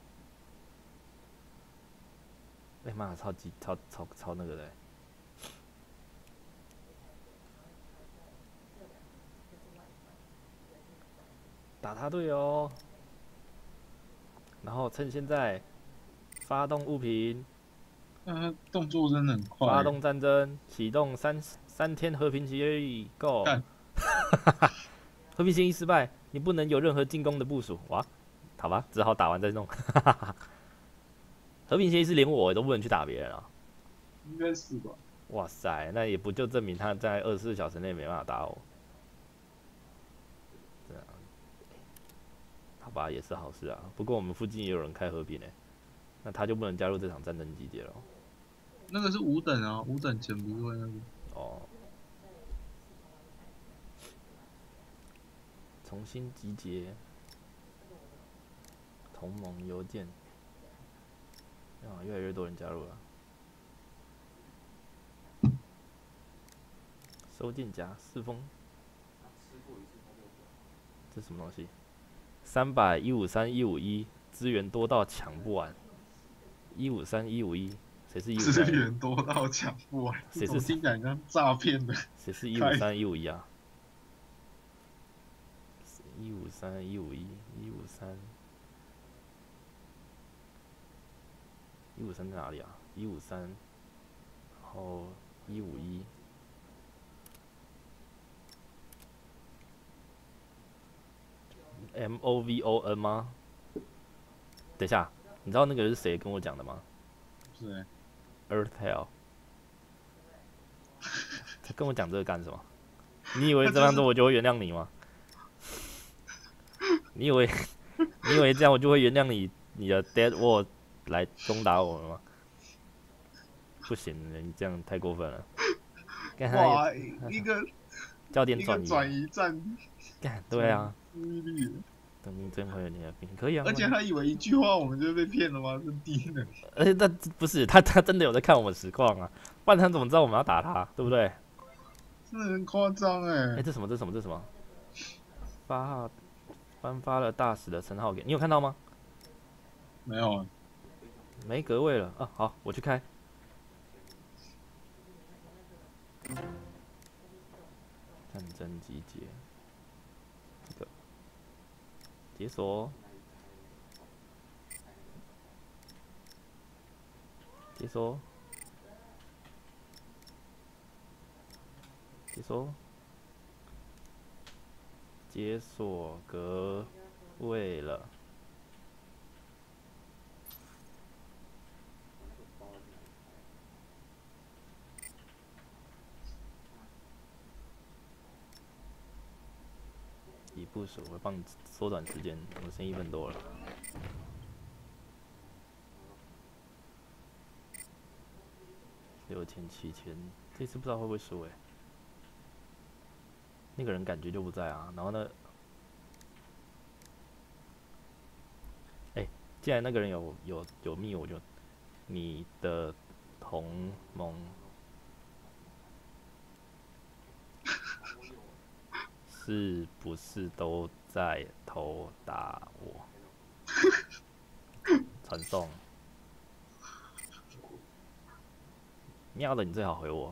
妈，超那个的。打他队友，然后趁现在发动物品， 动作真的很快。 发动战争，启动三天和平协议 ，Go！ 和平协议失败，你不能有任何进攻的部署。哇，好吧，只好打完再弄。和平协议是连我都不能去打别人啊？ 应该是吧。 哇塞，那也不就证明他在24小时内没办法打我？这样，好吧，也是好事啊。不过我们附近也有人开和平那他就不能加入这场战争集结了。 那个是5等啊，5等前不是会那个。 哦。重新集结同盟邮件，越来越多人加入了。收件夹4封，这是什么东西？300、153、151，资源多到抢不完。153、151，谁是153？ 资源多到抢不完，谁是听起来像诈骗的？ 谁是153、151啊？153、151、153。153在哪里啊？153，然后151。MOVON 吗？等一下，你知道那个是谁跟我讲的吗？ 是 Earthtail。他跟我讲这个干什么？你以为这样子我就会原谅你吗？你以为这样我就会原谅你的 Dead Wall 来攻打我们吗？不行，你这样太过分了。 哇，一个焦点转移战。 对啊。 注意力。 等你真会有你的病，可以啊。 而且他以为一句话我们就被骗了吗？真低能。 而且他不是他真的有在看我们实况啊，不然他怎么知道我们要打他，对不对？ 真的很夸张哎。 这什么？颁发了大使的称号给你，有看到吗？ 没有啊。 没格位了啊！好，我去开。战争集结，这个解锁。 解锁，解锁，解锁格位了。已部署，我帮你缩短时间，我剩1分多了。6000、7000，这次不知道会不会输欸。那个人感觉就不在啊，然后呢，既然那个人有密，我就你的同盟是不是都在偷打我？传送，喵的，你最好回我。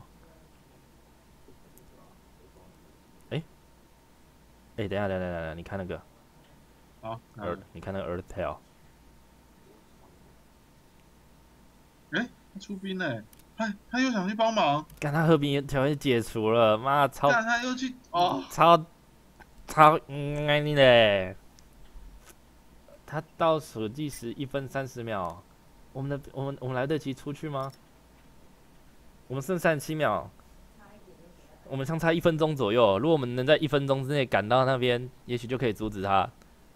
等一下，你看那个好， 你看那个 Earthtail， 他出兵嘞，他又想去帮忙， 干他和平条约解除了，妈超干他又去哦， 超你嘞！他倒数计时1分30秒，我们来得及出去吗？我们剩37秒，我们相差1分钟左右。如果我们能在1分钟之内赶到那边，也许就可以阻止他。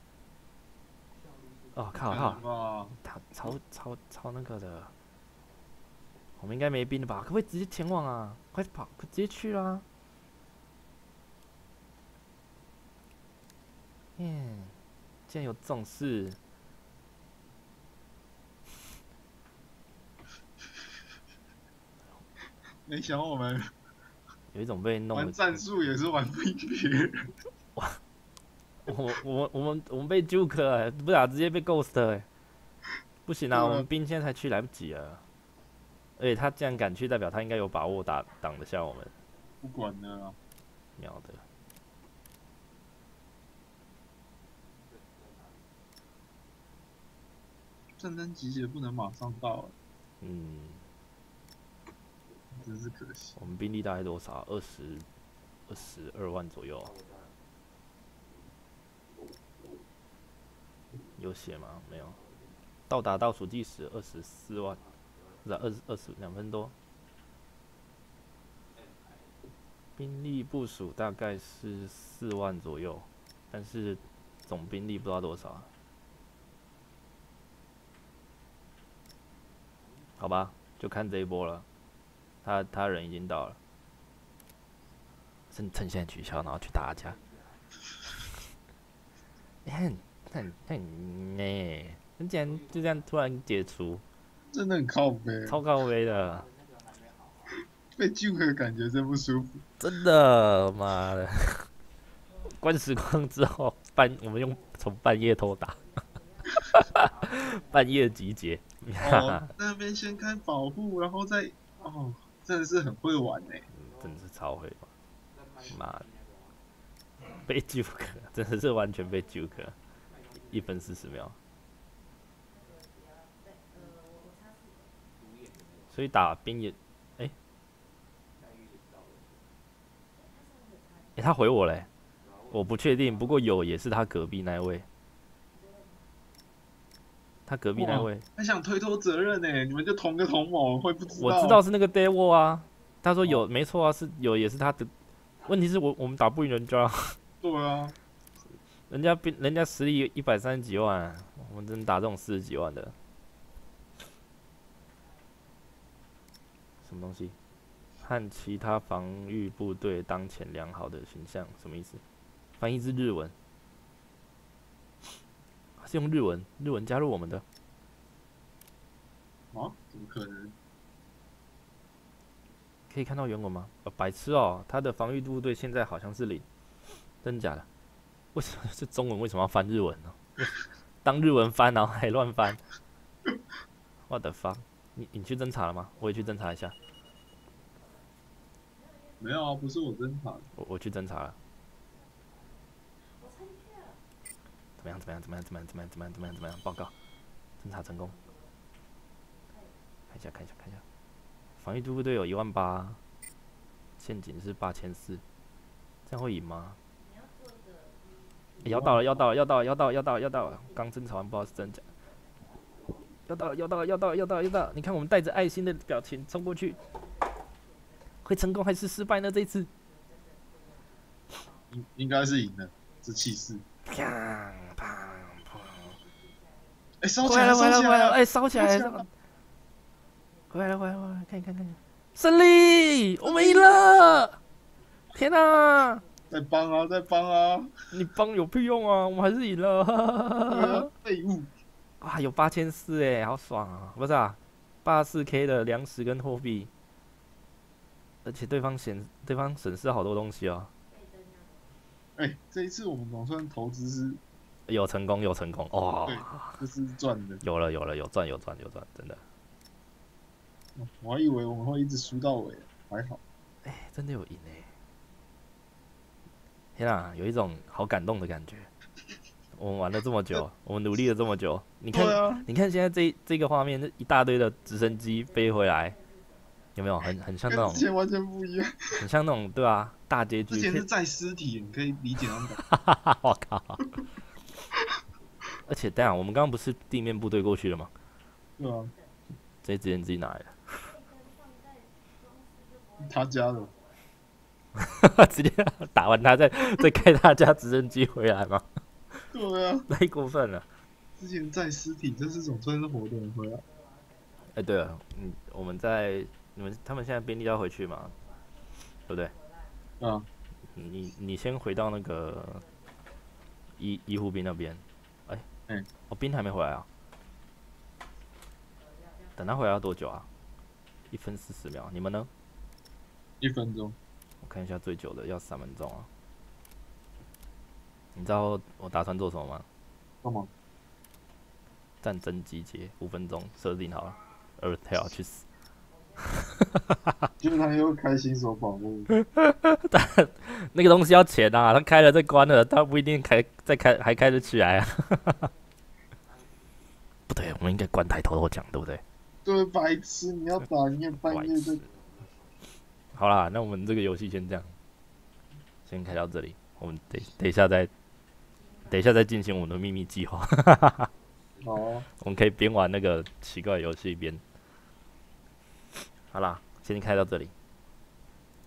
哦靠！他超那个的，我们应该没兵了吧？可不可以直接前往啊？快跑，直接去啦！竟然有这种事！ 没想我们有一种被弄的， 玩战术也是玩不赢别人。 我们被 juke 了，不打直接被 ghost 哎，不行啊，我们兵现在才去来不及啊。而且他既然敢去，代表他应该有把握挡得下我们。 不管了啊， 秒的。 战争集结不能马上到，真是可惜。 我们兵力大概多少？22万左右。有写吗？没有。到达倒数计时24万，不是2分多。兵力部署大概是4万左右，但是总兵力不知道多少。好吧，就看这一波了。他人已经到了，趁现在取消，然后去打架。你竟然就这样突然解除， 真的很靠背， 超靠背的。 被 juke 的感觉真不舒服。 真的，妈的！关实况之后，我们从半夜偷打，半夜集结。 那边先开保护，然后再真的是很会玩哎， 真的是超会玩，妈的，被 juke， 真的是完全被 juke，1分40秒。所以打兵也，他回我嘞，我不确定，不过也是他隔壁那位。他隔壁那位， 他想推脱责任呢，你们就同个同盟，会不知道？ 我知道是那个 Devil 啊，他说有，没错啊，是有，也是他的。问题是我们打不赢人家。 对啊， 人家实力130几万，我们只能打这种40几万的。什么东西？和其他防御部队当前良好的形象，什么意思？翻译自日文。是用日文加入我们的。 怎么可能？ 可以看到原文吗？白痴哦，他的防御部队现在好像是0，真的假的？为什么是中文？为什么要翻日文呢？当日文翻，然后还乱翻。What the fuck？你去侦查了吗？我也去侦查一下。 没有啊，不是我侦查。 我去侦查了。怎么样？报告，侦查成功。 看一下，防御部队有18000，陷阱是8400，这样会赢吗？要到了！刚争吵完，不知道是真假。要到了！你看我们带着爱心的表情冲过去，会成功还是失败呢？这一次应该是赢的，这气势。 砰！ 哎，烧起来了！ 哎，烧起来了！回来，看，胜利！我们赢了！天哪！ 在帮啊！ 你帮有屁用啊！我们还是赢了！ 废物！ 啊，有8400哎，好爽啊！不是啊，84K 的粮食跟货币，而且对方省事好多东西哦。 哎，这一次我们总算投资是有成功哦！ 对，这是赚的。 有赚，真的。 我还以为我们会一直输到尾，还好。 哎，真的有赢哎！天啊，有一种好感动的感觉。我们玩了这么久，我们努力了这么久，你看，你看现在这个画面，一大堆的直升机飞回来，有没有很像那种？ 之前完全不一样。 很像那种对啊，大结局。 之前是载尸体，你可以理解那种。 我靠！而且等下，我们刚刚不是地面部队过去了吗？ 对啊。 这些资源自己哪来的？ 他家的。 直接打完他再开他家直升机回来吗？ 对啊， 太过分了。 之前载尸体，这是种真的活动回来。 哎，对了，我们他们现在兵力要回去嘛，对不对？ 啊。 你先回到那个医护兵那边。兵还没回来啊？等他回来要多久啊？1分40秒。你们呢 ？1分钟。 我看一下最久的要3分钟啊。你知道我打算做什么吗？ 干嘛？ 战争集结5分钟，设定好了。Earthtail 去死！ 就是他又开新手宝物。 那个东西要钱啊，他开了再关了，他不一定还开得起来啊。不对，我们应该关台偷偷讲，对不对？ 对，白痴！你要打，你也半夜的。 好啦，那我们这个游戏先这样，先开到这里。我们等一下再进行我们的秘密计划。 好。 我们可以边玩那个奇怪的游戏边。好啦，先开到这里。